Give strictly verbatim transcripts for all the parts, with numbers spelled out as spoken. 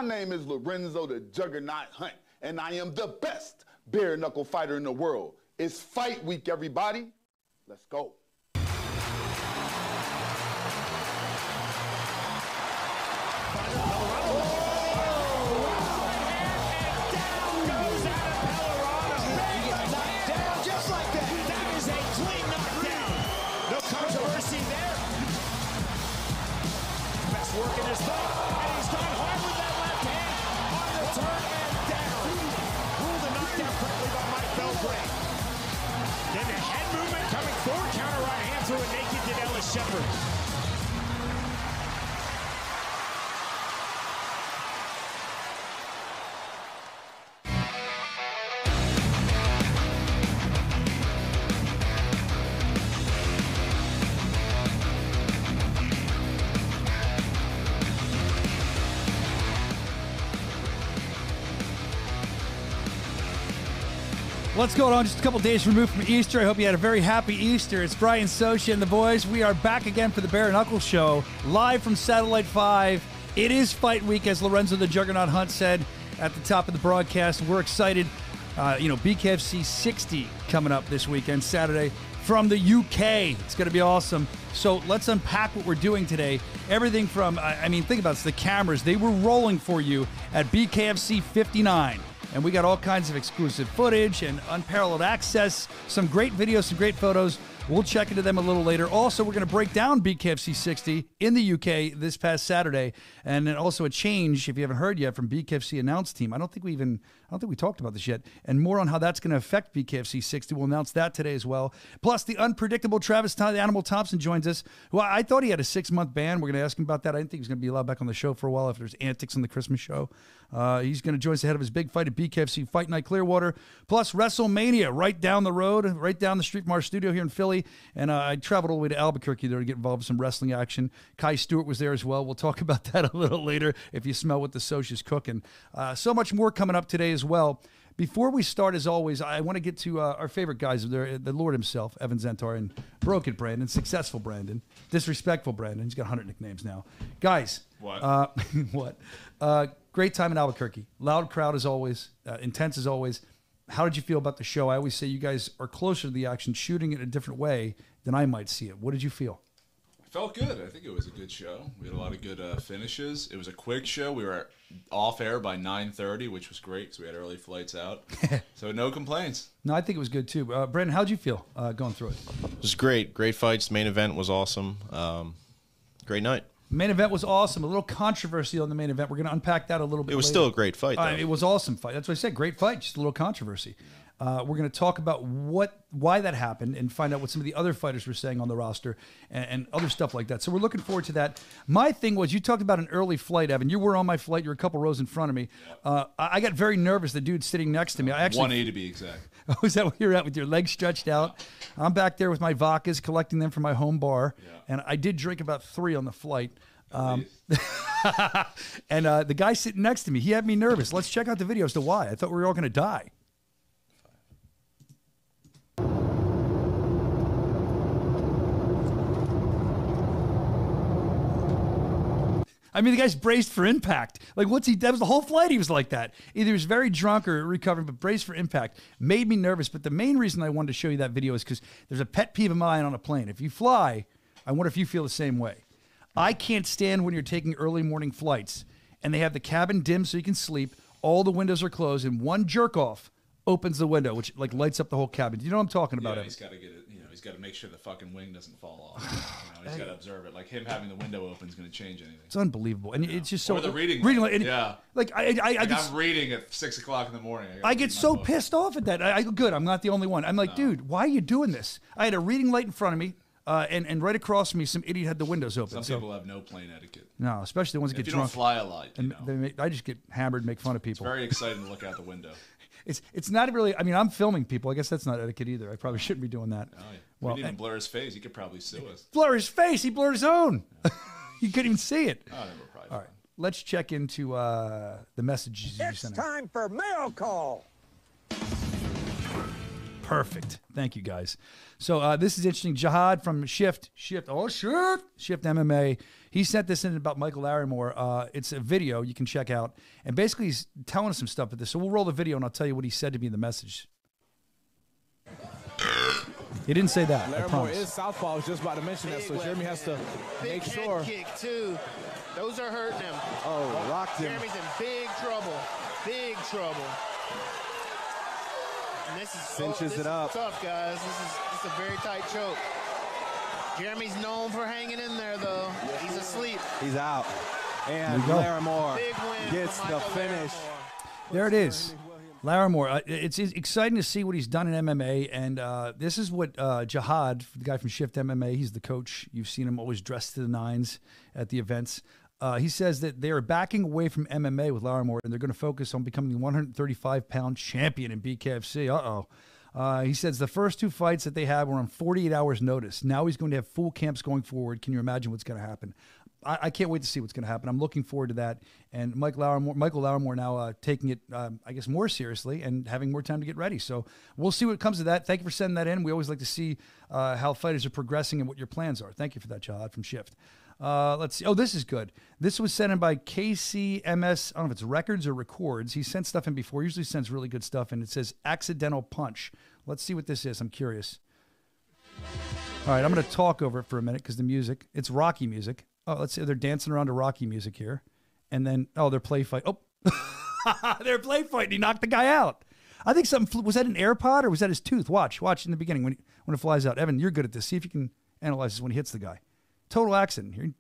My name is Lorenzo the Juggernaut Hunt, and I am the best bare knuckle fighter in the world. It's fight week, everybody. Let's go. Working his thumb, and he's gone hard with that left hand on the turn and down. Ruled a knockdown correctly by Mike Belgrade. Then the head movement coming forward, counter right hand through a naked to Ellis Shepard. What's going on? Just a couple days removed from Easter. I hope you had a very happy Easter. It's Brian Soscia and the boys. We are back again for the Bare Knuckle Show, live from Satellite five. It is fight week, as Lorenzo the Juggernaut Hunt said at the top of the broadcast. We're excited. Uh, you know, B K F C sixty coming up this weekend, Saturday, from the U K. It's going to be awesome. So let's unpack what we're doing today. Everything from, I mean, think about this, the cameras. They were rolling for you at B K F C fifty-nine. And we got all kinds of exclusive footage and unparalleled access, some great videos, some great photos. We'll check into them a little later. Also, we're going to break down B K F C sixty in the U K this past Saturday. And then also a change, if you haven't heard yet, from B K F C announce team. I don't think we even, I don't think we talked about this yet. And more on how that's going to affect B K F C sixty. We'll announce that today as well. Plus, the unpredictable Travis the Animal Thompson joins us, who I, I thought he had a six-month ban. We're going to ask him about that. I didn't think he was going to be allowed back on the show for a while after his antics on the Christmas show. Uh, he's going to join us ahead of his big fight at B K F C Fight Night Clearwater. Plus, WrestleMania right down the road, right down the street from our studio here in Philly. And uh, I traveled all the way to Albuquerque there to get involved with some wrestling action. Kai Stewart was there as well. We'll talk about that a little later if you smell what the Soscia's cooking. Uh, so much more coming up today as well. Before we start, as always, I want to get to uh, our favorite guys, the, the Lord himself, Evan Zentar, and Broken Brandon, Successful Brandon, Disrespectful Brandon. He's got one hundred nicknames now. Guys. What? Uh, what? Uh, great time in Albuquerque. Loud crowd as always. Uh, intense as always. How did you feel about the show? I always say you guys are closer to the action, shooting it in a different way than I might see it. What did you feel? Felt good. I think it was a good show. We had a lot of good uh, finishes. It was a quick show. We were off air by nine thirty, which was great because we had early flights out. So no complaints. No, I think it was good too. Uh, Brandon, how'd you feel uh, going through it? It was great. Great fights. Main event was awesome. Um, great night. Main event was awesome. A little controversy on the main event. We're going to unpack that a little bit It was later. still a great fight, though. Uh, it was an awesome fight. That's what I said. Great fight. Just a little controversy. Uh, we're going to talk about what, why that happened and find out what some of the other fighters were saying on the roster and, and other stuff like that. So we're looking forward to that. My thing was, you talked about an early flight, Evan. You were on my flight. You were a couple rows in front of me. Uh, I, I got very nervous. The dude sitting next to me. I actually one A to be exact. Oh, is that where you're at with your legs stretched out? I'm back there with my vodkas, collecting them from my home bar. Yeah. And I did drink about three on the flight. Um, and uh, the guy sitting next to me, he had me nervous. Let's check out the video as to why. I thought we were all going to die. I mean, the guy's braced for impact. Like, what's he? That was the whole flight. He was like that. Either he was very drunk or recovering, but braced for impact. Made me nervous. But the main reason I wanted to show you that video is because there's a pet peeve of mine on a plane. If you fly, I wonder if you feel the same way. I can't stand when you're taking early morning flights and they have the cabin dim so you can sleep. All the windows are closed, and one jerk off opens the window, which like lights up the whole cabin. Do you know what I'm talking about? Yeah, he's got to get it. You know, he's got to make sure the fucking wing doesn't fall off. You know, he's got to observe it. Like him having the window open is going to change anything. It's unbelievable, and it's just so. Or the reading. Reading, and, yeah. Like I, I, I like just, I'm reading at six o'clock in the morning. I, I get so pissed off at that. I, I good. I'm not the only one. I'm like, no. Dude, why are you doing this? I had a reading light in front of me. Uh, and, and right across from me, some idiot had the windows open. Some so. people have no plane etiquette. No, especially the ones that if get you drunk. Don't fly a lot, you and know. they make, I just get hammered and make fun of people. It's very exciting to look out the window. It's it's not really, I mean, I'm filming people. I guess that's not etiquette either. I probably shouldn't be doing that. Oh, yeah. Well, we didn't blur his face. He could probably sue us. Blur his face? He blurred his own. Yeah. You couldn't even see it. Oh, never probably. All right, let's check into uh, the messages you it's sent time out. for mail call. Perfect. Thank you, guys. So uh, this is interesting. Jihad from Shift. Shift. Oh, Shift. Shift M M A. He sent this in about Michael Larimore. Uh, it's a video you can check out. And basically he's telling us some stuff with this. So we'll roll the video and I'll tell you what he said to me in the message. He didn't say that. Larimore is southpaw. I was just about to mention that. So Jeremy has to big make sure. Head kick, too. Those are hurting him. Oh, rocked him. Jeremy's in big trouble. Big trouble. And this is, Cinches oh, this it up. Is tough, guys. This is, this is a very tight choke. Jeremy's known for hanging in there, though. He's asleep. He's out. And Larimore gets the finish. Larimore. There it is. Larimore. Uh, it's, it's exciting to see what he's done in M M A. And uh, this is what uh, Jihad, the guy from Shift M M A, he's the coach. You've seen him always dressed to the nines at the events. Uh, he says that they are backing away from M M A with Larimore, and they're going to focus on becoming the one thirty-five pound champion in B K F C. Uh-oh. Uh, he says the first two fights that they had were on forty-eight hours notice. Now he's going to have full camps going forward. Can you imagine what's going to happen? I, I can't wait to see what's going to happen. I'm looking forward to that. And Mike Larimore, Michael Larimore now uh, taking it, um, I guess, more seriously and having more time to get ready. So we'll see what comes of that. Thank you for sending that in. We always like to see uh, how fighters are progressing and what your plans are. Thank you for that, Jihad from Shift. Uh, let's see. Oh, this is good. This was sent in by K C M S. I don't know if it's records or records. He sent stuff in before. He usually sends really good stuff, and it says accidental punch. Let's see what this is. I'm curious. All right, I'm going to talk over it for a minute because the music, it's Rocky music. Oh, let's see. They're dancing around to Rocky music here. And then, oh, they're play fight. Oh, they're play fighting. He knocked the guy out. I think something, flew. Was that an AirPod or was that his tooth? Watch, watch in the beginning when, when it flies out. Evan, you're good at this. See if you can analyze this when he hits the guy. Total accident here.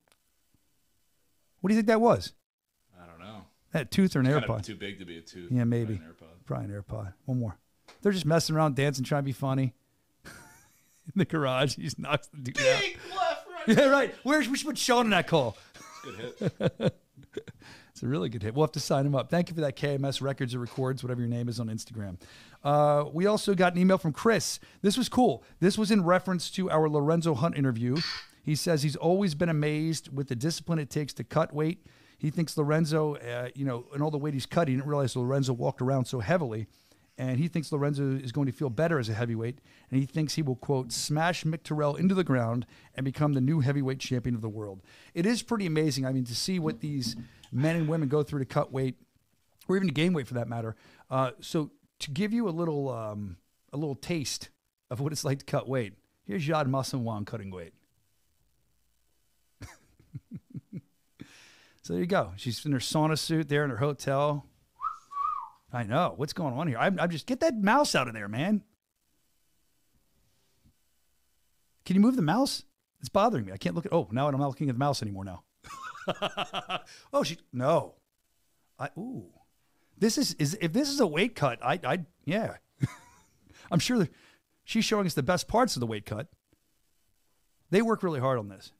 What do you think that was? I don't know. That tooth or an It's AirPod? kind of too big to be a tooth. Yeah, maybe. Probably an AirPod. Probably an AirPod. One more. They're just messing around, dancing, trying to be funny. In the garage, he just knocks the dude out. Big left, right. Yeah, right. Where's we should put Sean in that call? Good hit. It's a really good hit. We'll have to sign him up. Thank you for that, K M S Records or Records, whatever your name is on Instagram. Uh, we also got an email from Chris. This was cool. This was in reference to our Lorenzo Hunt interview. He says he's always been amazed with the discipline it takes to cut weight. He thinks Lorenzo, uh, you know, and all the weight he's cut, he didn't realize Lorenzo walked around so heavily. And he thinks Lorenzo is going to feel better as a heavyweight. And he thinks he will, quote, smash Mick Terrell into the ground and become the new heavyweight champion of the world. It is pretty amazing. I mean, to see what these men and women go through to cut weight, or even to gain weight for that matter. Uh, so to give you a little um, a little taste of what it's like to cut weight, here's Yad Masanwan cutting weight. So there you go. She's in her sauna suit there in her hotel. I know. What's going on here? I'm, I'm just, get that mouse out of there, man. Can you move the mouse? It's bothering me. I can't look at, oh, now I'm not looking at the mouse anymore now. Oh, she, no. I, ooh. This is, is, if this is a weight cut, I, I, yeah. I'm sure that she's showing us the best parts of the weight cut. They work really hard on this.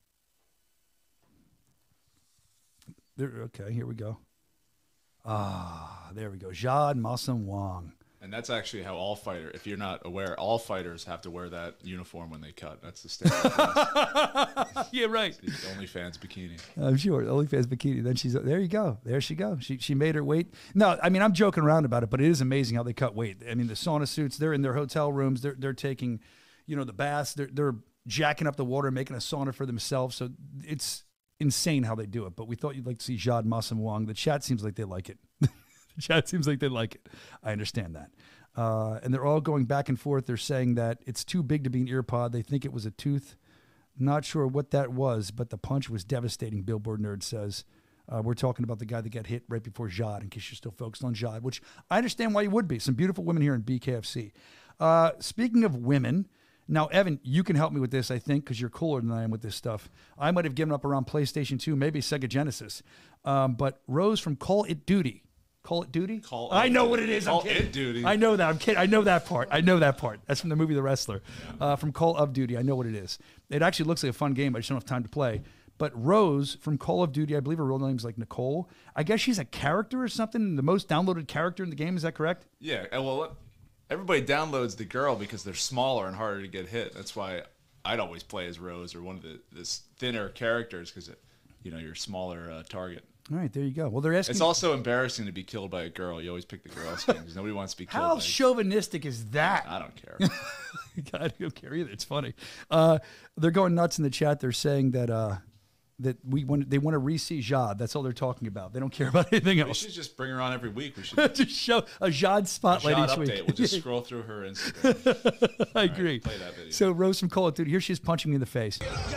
There, okay, here we go. Ah, there we go. Jad Masan Wong. And that's actually how all fighter, if you're not aware, all fighters have to wear that uniform when they cut. That's the standard. Yeah, right. The OnlyFans bikini. I'm sure. OnlyFans bikini. Then she's, there you go. There she goes. She she made her weight. No, I mean, I'm joking around about it, but it is amazing how they cut weight. I mean, the sauna suits, they're in their hotel rooms. They're they're taking, you know, the baths. They're, they're jacking up the water, making a sauna for themselves. So it's insane how they do it. But we thought you'd like to see Jad Masan Wong. The chat seems like they like it. The chat seems like they like it. I understand that. Uh, and they're all going back and forth. They're saying that it's too big to be an ear pod. They think it was a tooth. Not sure what that was, but the punch was devastating, Billboard Nerd says. Uh, we're talking about the guy that got hit right before Jad, in case you're still focused on Jad, which I understand why you would be. Some beautiful women here in B K F C. Uh, speaking of women, now, Evan, you can help me with this, I think, because you're cooler than I am with this stuff. I might have given up around PlayStation two, maybe Sega Genesis. Um, but Rose from Call It Duty. Call It Duty? Call I know it, what it is. Call I'm kidding. It Duty. I know that. I'm kidding. I know that part. I know that part. That's from the movie The Wrestler. Uh, from Call of Duty. I know what it is. It actually looks like a fun game. I just don't have time to play. But Rose from Call of Duty, I believe her real name is like Nicole. I guess she's a character or something. The most downloaded character in the game. Is that correct? Yeah. Well, everybody downloads the girl because they're smaller and harder to get hit. That's why I'd always play as Rose or one of the this thinner characters because, you know, you're a smaller uh, target. All right, there you go. Well, they're asking. It's also embarrassing to be killed by a girl. You always pick the girl skin because nobody wants to be killed. How by chauvinistic is that? I don't care. God, I don't care either. It's funny. Uh, they're going nuts in the chat. They're saying that uh, that we want they want to re-see Jade. That's all they're talking about. They don't care about anything We else. should just bring her on every week. We should just show a Jade spotlight Jade each update. week. We'll just scroll through her Instagram. I All agree. right, play that video. So Rose from Call of Duty. Here she is punching me in the face.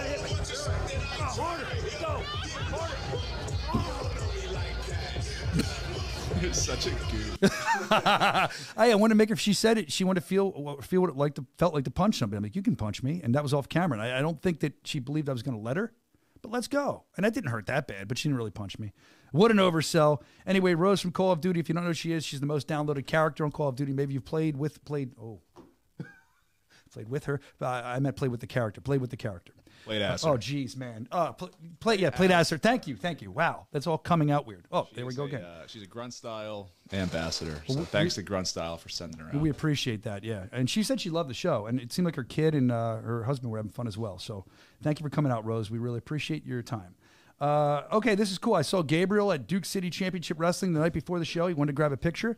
You're such a goof. I, I wanted to make her. She said it. She wanted to feel feel what it like to felt like to punch somebody. I'm like, you can punch me, and that was off camera. And I, I don't think that she believed I was going to let her, but let's go. And that didn't hurt that bad. But she didn't really punch me. What an oversell. Anyway, Rose from Call of Duty. If you don't know who she is, she's the most downloaded character on Call of Duty. Maybe you've played with played. Oh, played with her. Uh, I meant played with the character. Played with the character. Played as uh, her. Oh, geez, man. Uh, play, play yeah, played as her. Thank you, thank you. Wow, that's all coming out weird. Oh, She's there we go a, again. Uh, she's a Grunt Style ambassador. So Well, we- thanks to Grunt Style for sending her out. We appreciate that, yeah. And she said she loved the show, and it seemed like her kid and uh, her husband were having fun as well. So thank you for coming out, Rose. We really appreciate your time. Uh, okay, this is cool. I saw Gabriel at Duke City Championship Wrestling the night before the show. He wanted to grab a picture,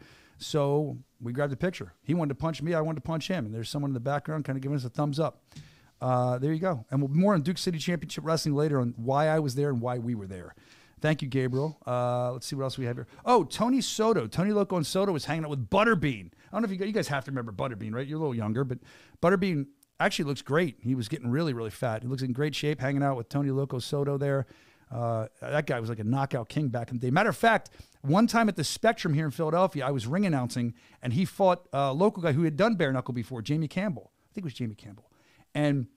so we grabbed a picture. He wanted to punch me. I wanted to punch him, and there's someone in the background kind of giving us a thumbs up. Uh, there you go. And we'll be more on Duke City Championship Wrestling later on why I was there and why we were there. Thank you, Gabriel. Uh, let's see what else we have here. Oh, Tony Soto. Tony Loco and Soto was hanging out with Butterbean. I don't know if you guys, you guys have to remember Butterbean, right? You're a little younger, but Butterbean actually looks great. He was getting really, really fat. He looks in great shape hanging out with Tony Loco Soto there. Uh, that guy was like a knockout king back in the day. Matter of fact, one time at the Spectrum here in Philadelphia, I was ring announcing, and he fought a local guy who had done bare knuckle before, Jamie Campbell. I think it was Jamie Campbell. And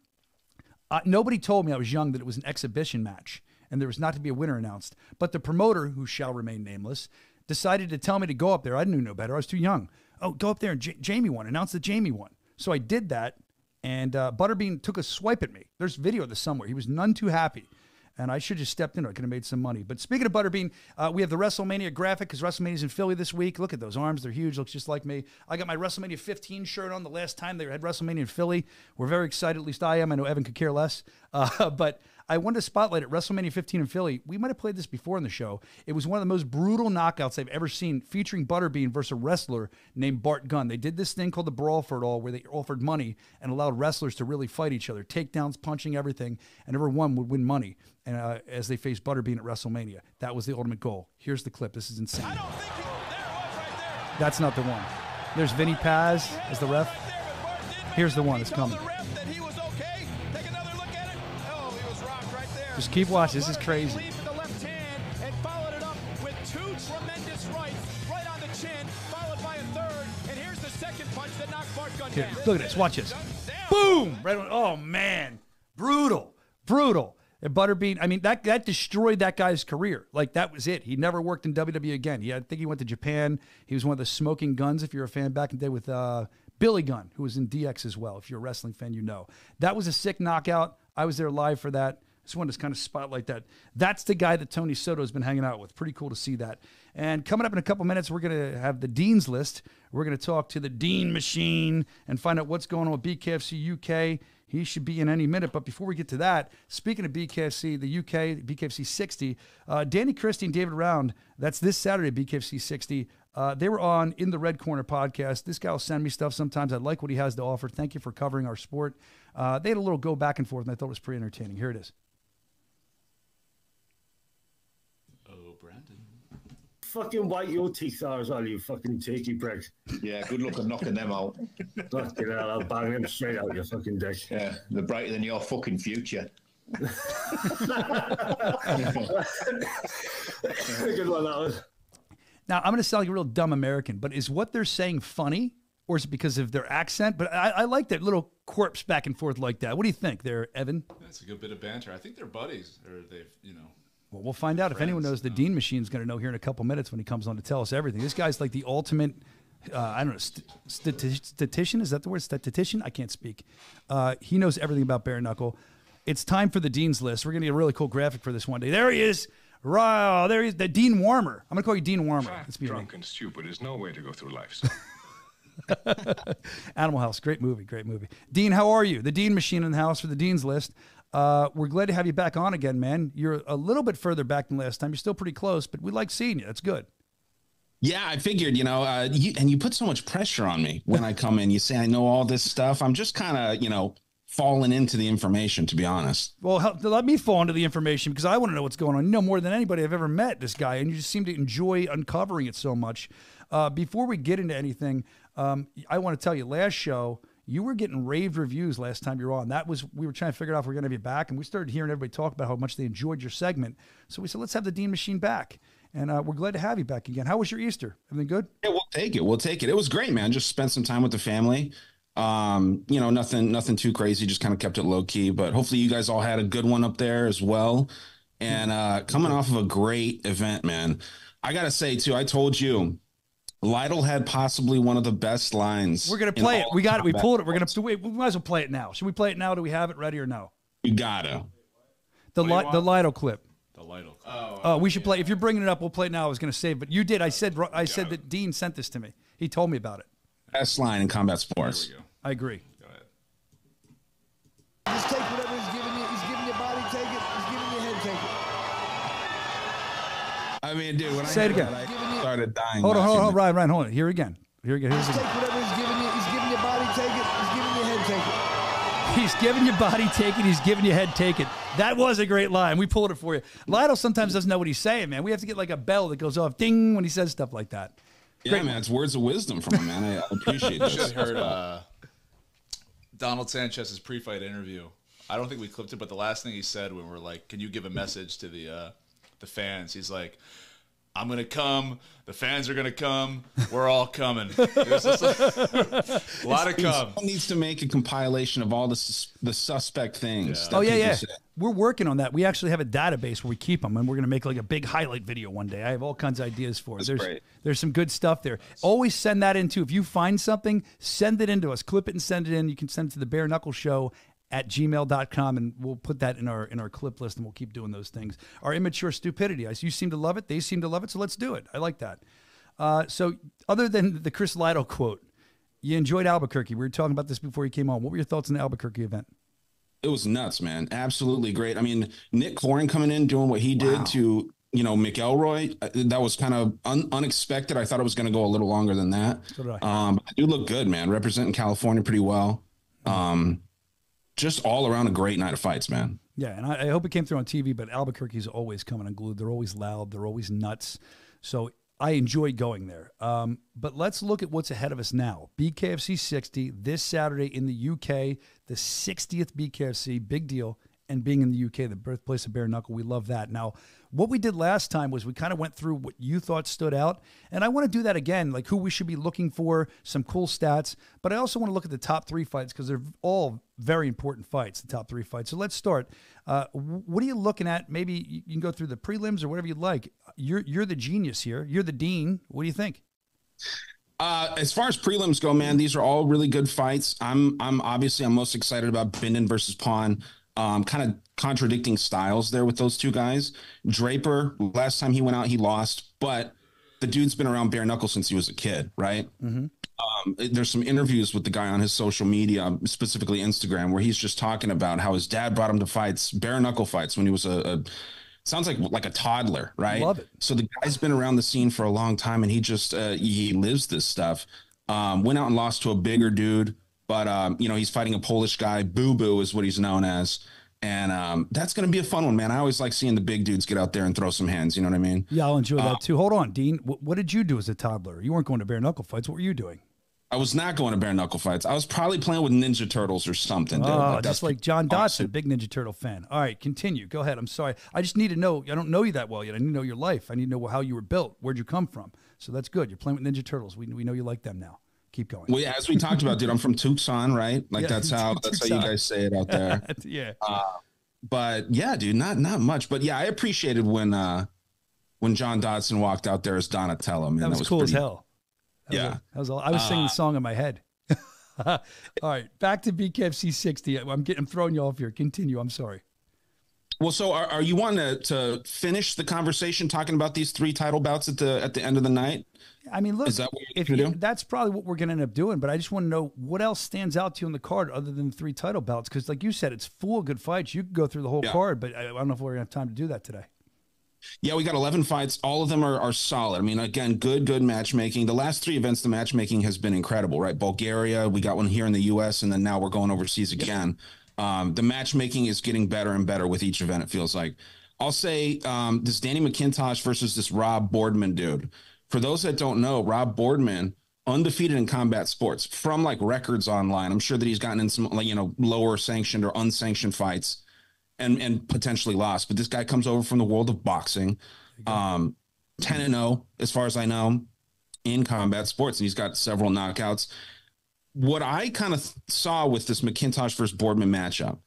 uh, nobody told me I was young that it was an exhibition match, and there was not to be a winner announced. But the promoter, who shall remain nameless, decided to tell me to go up there. I didn't know better. I was too young. Oh, go up there and J- Jamie won. Announce that Jamie won. So I did that, and uh, Butterbean took a swipe at me. There's video of this somewhere. He was none too happy. And I should have just stepped in. I could have made some money. But speaking of Butterbean, uh, we have the WrestleMania graphic because WrestleMania's in Philly this week. Look at those arms. They're huge. Looks just like me. I got my WrestleMania fifteen shirt on the last time they had WrestleMania in Philly. We're very excited. At least I am. I know Evan could care less. Uh, but I wanted to spotlight at WrestleMania fifteen in Philly. We might have played this before in the show. It was one of the most brutal knockouts I've ever seen, featuring Butterbean versus a wrestler named Bart Gunn. They did this thing called the Brawl for It All, where they offered money and allowed wrestlers to really fight each other, takedowns, punching, everything, and whoever won would win money. And uh, as they faced Butterbean at WrestleMania, that was the ultimate goal. Here's the clip. This is insane. I don't think he, there it was right there. That's not the one. There's Vinny Paz as the ref. Here's the one that's coming. The ref that he was okay. Take another look at it. Oh, he was rocked right there. Just keep watching. This is crazy. Lead with the left hand and followed it up with two tremendous rights, right on the chin, followed by a third. And here's the second punch that knocked Bart Gunn Here, down. look at this. Watch this. Down. Boom! Right on. Oh, man. Brutal. Brutal. And Butterbean, I mean, that that destroyed that guy's career. Like, that was it. He never worked in W W E again. He, I think he went to Japan. He was one of the Smoking Guns, if you're a fan, back in the day with uh, Billy Gunn, who was in D X as well. If you're a wrestling fan, you know. That was a sick knockout. I was there live for that. Just wanted to kind of spotlight that. That's the guy that Tony Soto has been hanging out with. Pretty cool to see that. And coming up in a couple minutes, we're going to have the Dean's List. We're going to talk to the Dean Machine and find out what's going on with B K F C U K. He should be in any minute. But before we get to that, speaking of B K F C, the U K, B K F C sixty, uh, Danny Christie and David Round, that's this Saturday, B K F C sixty. Uh, they were on In the Red Corner podcast. This guy will send me stuff sometimes. I like what he has to offer. Thank you for covering our sport. Uh, they had a little go back and forth, and I thought it was pretty entertaining. Here it is. Oh, Brandon. Fucking white your teeth are as well, you fucking cheeky prick. Yeah, good luck at knocking them out. Fucking hell, I'll bang them straight out your fucking dick. Yeah, they're brighter than your fucking future. Good one, that was. Now, I'm going to sound like a real dumb American, but is what they're saying funny, or is it because of their accent? But I, I like that little quirps back and forth like that. What do you think there, Evan? That's a good bit of banter. I think they're buddies, or they've, you know. Well, we'll find out. If anyone knows, the Dean Machine's going to know here in a couple minutes when he comes on to tell us everything. This guy's like the ultimate, uh, I don't know, st- stati- statistician? Is that the word? Statistician? I can't speak. Uh, he knows everything about bare knuckle. It's time for the Dean's List. We're going to get a really cool graphic for this one day. There he is. Wow, there he is. The Dean Warmer. I'm going to call you Dean Warmer. Fat, Let's be drunk, honest. and stupid is no way to go through life, son. Animal House, great movie, great movie. Dean, how are you? The Dean Machine in the house for the Dean's List. Uh, we're glad to have you back on again, man. You're a little bit further back than last time. You're still pretty close, but we like seeing you. That's good. Yeah, I figured, you know, uh, you, and you put so much pressure on me when I come in. You say I know all this stuff. I'm just kind of, you know, falling into the information, to be honest. Well, help, let me fall into the information because I want to know what's going on. You know more than anybody I've ever met, this guy, and you just seem to enjoy uncovering it so much. Uh, before we get into anything, um, I want to tell you, last show, you were getting raved reviews last time you were on. That was, we were trying to figure out if we are going to have you back, and we started hearing everybody talk about how much they enjoyed your segment. So we said, let's have the Dean Machine back. And uh, we're glad to have you back again. How was your Easter? Everything good? Yeah, we'll take it. We'll take it. It was great, man. Just spent some time with the family. Um, you know, nothing, nothing too crazy. Just kind of kept it low key. But hopefully, you guys all had a good one up there as well. And uh, coming off of a great event, man. I gotta say too. I told you, Lytle had possibly one of the best lines. We're gonna play it. We got it. We pulled it. We're gonna. Wait, we might as well play it now. Should we play it now? Do we have it ready or no? You gotta. The li the Lytle clip. The Lytle. Oh, uh, we should play. If you're bringing it up, we'll play it now. I was going to save, but you did. I said. I said that Dean sent this to me. He told me about it. Best line in combat sports. Here we go. I agree. Go ahead. Just take whatever he's giving you. He's giving your body, take it. He's giving your head, take it. I mean, dude, when Say I it again. That, I started dying. Hold on, hold on, hold on, laughing. Ryan, Ryan, hold on. Here again. Here again. Here's Just again. take whatever he's giving you. He's giving your body, take it. He's giving your head, take it. He's giving your body, take it. He's giving your head, take it. That was a great line. We pulled it for you. Lytle sometimes doesn't know what he's saying, man. We have to get like a bell that goes off, ding, when he says stuff like that. Yeah, Great. man, it's words of wisdom from him, man. I, I appreciate You this. should have heard uh, Donald Sanchez's pre-fight interview. I don't think we clipped it, but the last thing he said when we're like, "Can you give a message to the uh, the fans?" He's like, "I'm gonna come. The fans are gonna come. We're all coming." There's just a, a lot of come. Someone needs to make a compilation of all the sus the suspect things. Yeah. that Oh, yeah, people yeah. say. We're working on that. We actually have a database where we keep them, and we're going to make like a big highlight video one day. I have all kinds of ideas for it. That's There's, great. there's some good stuff there. Always send that in, too. If you find something, send it in to us. Clip it and send it in. You can send it to the Bare Knuckle Show at gmail dot com, and we'll put that in our in our clip list, and we'll keep doing those things. Our immature stupidity. You seem to love it. They seem to love it, so let's do it. I like that. Uh, so other than the Chris Lytle quote, you enjoyed Albuquerque. We were talking about this before you came on. What were your thoughts on the Albuquerque event? It was nuts, man. Absolutely great. I mean, Nick Corin coming in, doing what he did Wow. to, you know, McElroy, uh, that was kind of un unexpected. I thought it was going to go a little longer than that. So did I. Um, but I do look good, man. Representing California pretty well. Um, just all around a great night of fights, man. Yeah, and I, I hope it came through on T V, but Albuquerque's always coming unglued. They're always loud. They're always nuts. So I enjoy going there. Um, but let's look at what's ahead of us now. B K F C sixty this Saturday in the U K, the sixtieth B K F C, big deal. And being in the U K, the birthplace of Bare Knuckle, we love that. Now, what we did last time was we kind of went through what you thought stood out. And I want to do that again, like who we should be looking for, some cool stats. But I also want to look at the top three fights because they're all very important fights, the top three fights. So let's start. Uh, what are you looking at? Maybe you can go through the prelims or whatever you'd like. You're, you're the genius here. You're the dean. What do you think? Uh, as far as prelims go, man, these are all really good fights. I'm, I'm obviously, I'm most excited about Binden versus Pawn. Um, kind of contradicting styles there with those two guys. Draper, last time he went out, he lost, but the dude's been around bare knuckle since he was a kid, right? Mm-hmm. Um, there's some interviews with the guy on his social media, specifically Instagram, where he's just talking about how his dad brought him to fights, bare knuckle fights, when he was a, a sounds like like a toddler, right? Love it. So the guy's been around the scene for a long time, and he just uh, he lives this stuff. Um, went out and lost to a bigger dude. But, um, you know, he's fighting a Polish guy. Boo Boo is what he's known as. And um, that's going to be a fun one, man. I always like seeing the big dudes get out there and throw some hands. You know what I mean? Yeah, I'll enjoy uh, that too. Hold on, Dean. What, what did you do as a toddler? You weren't going to bare knuckle fights. What were you doing? I was not going to bare knuckle fights. I was probably playing with Ninja Turtles or something. Dude. Oh, Like, just like John Dodson, big Ninja Turtle fan. All right, continue. Go ahead. I'm sorry. I just need to know. I don't know you that well yet. I need to know your life. I need to know how you were built. Where'd you come from? So that's good. You're playing with Ninja Turtles. We, we know you like them now. Keep going. Well, yeah, as we talked about, dude, I'm from Tucson, right? Like Yeah, that's how that's Tucson. how you guys say it out there. Yeah. Uh, but yeah, dude, not not much. But yeah, I appreciated when uh, when John Dodson walked out there as Donatello. Man, that was, that was cool pretty, as hell. That yeah, was a, that was all. I was singing Uh, the song in my head. All right, back to B K F C sixty. I'm getting, I'm throwing you off here. Continue. I'm sorry. Well, so are, are you wanting to, to finish the conversation talking about these three title bouts at the at the end of the night? I mean, look, is that what you're if gonna you, do? that's probably what we're going to end up doing. But I just want to know what else stands out to you on the card other than the three title bouts. Because, like you said, it's full of good fights. You could go through the whole Yeah. card, but I, I don't know if we're going to have time to do that today. Yeah, we got eleven fights. All of them are, are solid. I mean, again, good, good matchmaking. The last three events, the matchmaking has been incredible, right? Bulgaria, we got one here in the U S, and then now we're going overseas again. Um, the matchmaking is getting better and better with each event, it feels like. I'll say um, this Danny McIntosh versus this Rob Boardman dude. For those that don't know, Rob Boardman, undefeated in combat sports from like records online. I'm sure that he's gotten in some, like, you know, lower sanctioned or unsanctioned fights and, and potentially lost. But this guy comes over from the world of boxing, um, ten and oh, as far as I know, in combat sports. And he's got several knockouts. What I kind of saw with this McIntosh versus Boardman matchup,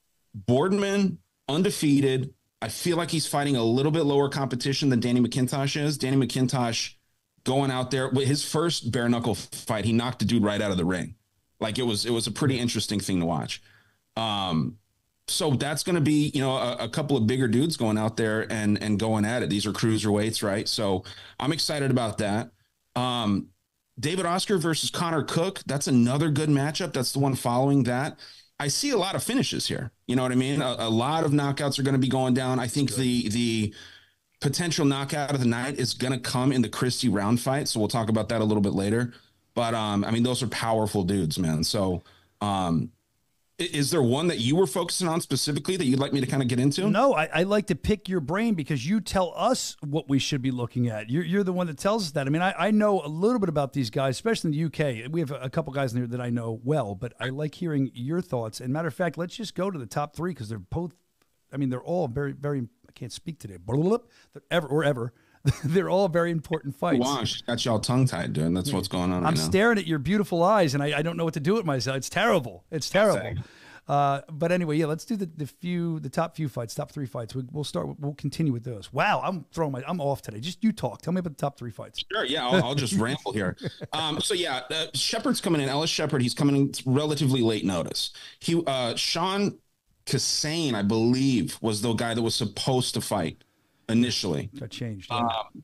Boardman undefeated. I feel like he's fighting a little bit lower competition than Danny McIntosh is. Danny McIntosh going out there with his first bare knuckle fight, he knocked a dude right out of the ring. Like it was, it was a pretty interesting thing to watch. Um, so that's going to be, you know, a, a couple of bigger dudes going out there and, and going at it. These are cruiserweights, right? So I'm excited about that. Um, David Oscar versus Connor Cook. That's another good matchup. That's the one following that. I see a lot of finishes here. You know what I mean? A, a lot of knockouts are going to be going down. I think the the potential knockout of the night is going to come in the Christie round fight. So we'll talk about that a little bit later. But um, I mean, those are powerful dudes, man. So um, is there one that you were focusing on specifically that you'd like me to kind of get into? No, I, I like to pick your brain because you tell us what we should be looking at. You're, you're the one that tells us that. I mean, I, I know a little bit about these guys, especially in the U K. We have a, a couple guys in there that I know well, but I like hearing your thoughts. And matter of fact, let's just go to the top three because they're both, I mean, they're all very, very, I can't speak today, ever or ever. They're all very important fights. Wash, got y'all tongue tied, dude. That's what's going on. I'm right now. staring at your beautiful eyes, and I, I don't know what to do with myself. It's terrible. It's terrible. Uh, but anyway, yeah, let's do the, the few, the top few fights, top three fights. We, we'll start. We'll continue with those. Wow, I'm throwing my, I'm off today. Just you talk. Tell me about the top three fights. Sure. Yeah, I'll, I'll just ramble here. Um, so yeah, uh, Shepard's coming in. Ellis Shepard. He's coming in relatively late notice. He, uh, Sean Cassane, I believe, was the guy that was supposed to fight initially. Got changed. Yeah. Um,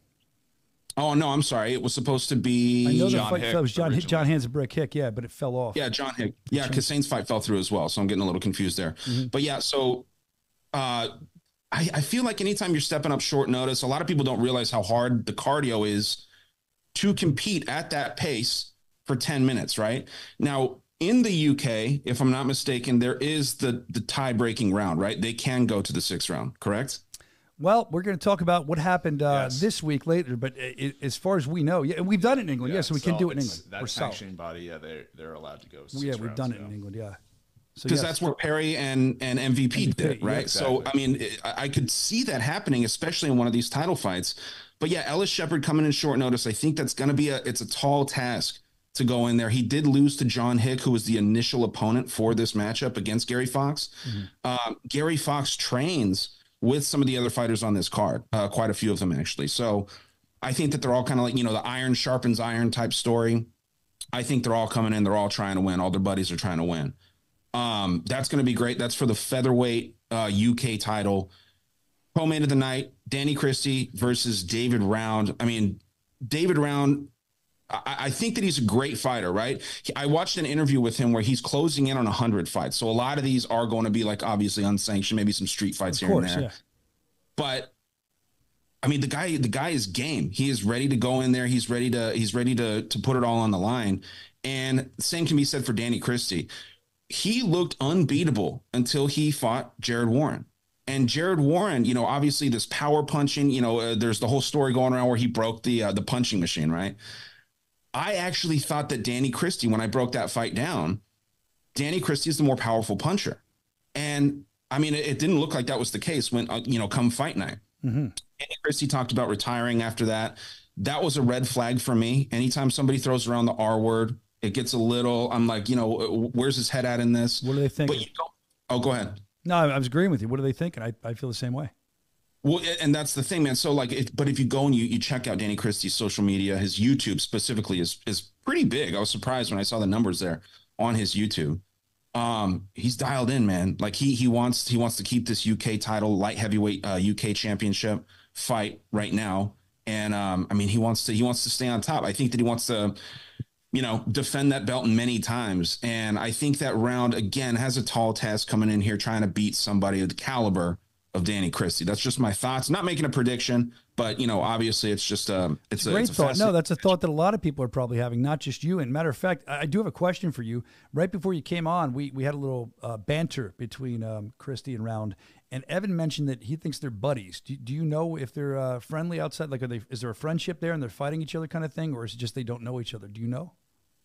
oh no, I'm sorry. It was supposed to be I know John the fight Hick fell. It was John, originally. John Hands a brick kick, yeah, but it fell off. Yeah, John Hick. Yeah, Cassane's fight fell through as well, so I'm getting a little confused there. Mm-hmm. But yeah, so uh, I, I feel like anytime you're stepping up short notice, a lot of people don't realize how hard the cardio is to compete at that pace for ten minutes, right? Now, in the U K, if I'm not mistaken, there is the the tie-breaking round, right? They can go to the sixth round, correct? Well, we're going to talk about what happened uh, Yes. this week later, but it, as far as we know, yeah, we've done it in England, yeah, so we can so do it in it's- England. That We're solid. sanctioning body, yeah, they're they're allowed to go. Yeah, six we've rounds, done it yeah. in England, yeah. So Because yes. that's where Perry and, and M V P, M V P, did, yeah, right? exactly. So, I mean, it- I I could see that happening, especially in one of these title fights. But yeah, Ellis Shepard coming in short notice, I think that's going to be a, it's a tall task to go in there. He did lose to John Hick, who was the initial opponent for this matchup against Gary Fox. Mm-hmm. Um, Gary Fox trains with some of the other fighters on this card, uh, quite a few of them actually. So I think that they're all kind of like, you know, the iron sharpens iron type story. I think they're all coming in. They're all trying to win. All their buddies are trying to win. Um, that's going to be great. That's for the featherweight uh, U K title. Co-main of the night, Danny Christie versus David Round. I mean, David Round, I, I think that he's a great fighter, right? He, I watched an interview with him where he's closing in on one hundred fights. So a lot of these are going to be like obviously unsanctioned, maybe some street fights Of here course, and there. yeah. But I mean, the guy, the guy is game. He is ready to go in there. He's ready to, he's ready to, to put it all on the line. And same can be said for Danny Christie. He looked unbeatable until he fought Jared Warren. And Jared Warren, you know, obviously this power punching, you know, uh, there's the whole story going around where he broke the uh, the punching machine, right? I actually thought that Danny Christie, when I broke that fight down, Danny Christie is the more powerful puncher. And I mean, it, it didn't look like that was the case when, uh, you know, come fight night. Mm-hmm. Danny Christie talked about retiring after that. That was a red flag for me. Anytime somebody throws around the R word, it gets a little, I'm like, you know, where's his head at in this? What do they think? But you don't, oh, go ahead. No, I was agreeing with you. What are they thinking? I, I feel the same way. Well, and that's the thing, man. So like, it, but if you go and you, you check out Danny Christie's social media, his YouTube specifically is, is pretty big. I was surprised when I saw the numbers there on his YouTube. Um, he's dialed in, man. Like he he wants he wants to keep this U K title, light heavyweight uh, U K championship fight right now. And um, I mean, he wants to he wants to stay on top. I think that he wants to, you know, defend that belt many times. And I think that round again has a tall task coming in here, trying to beat somebody of the caliber of Danny Christie. That's just my thoughts. Not making a prediction, but you know, obviously, it's just um, it's, it's a great it's a thought. No, that's a thought that a lot of people are probably having, not just you. And matter of fact, I do have a question for you. Right before you came on, we we had a little uh, banter between um, Christie and Round, and Evan mentioned that he thinks they're buddies. Do, do you know if they're uh, friendly outside? Like, are they? Is there a friendship there, and they're fighting each other, kind of thing, or is it just they don't know each other? Do you know?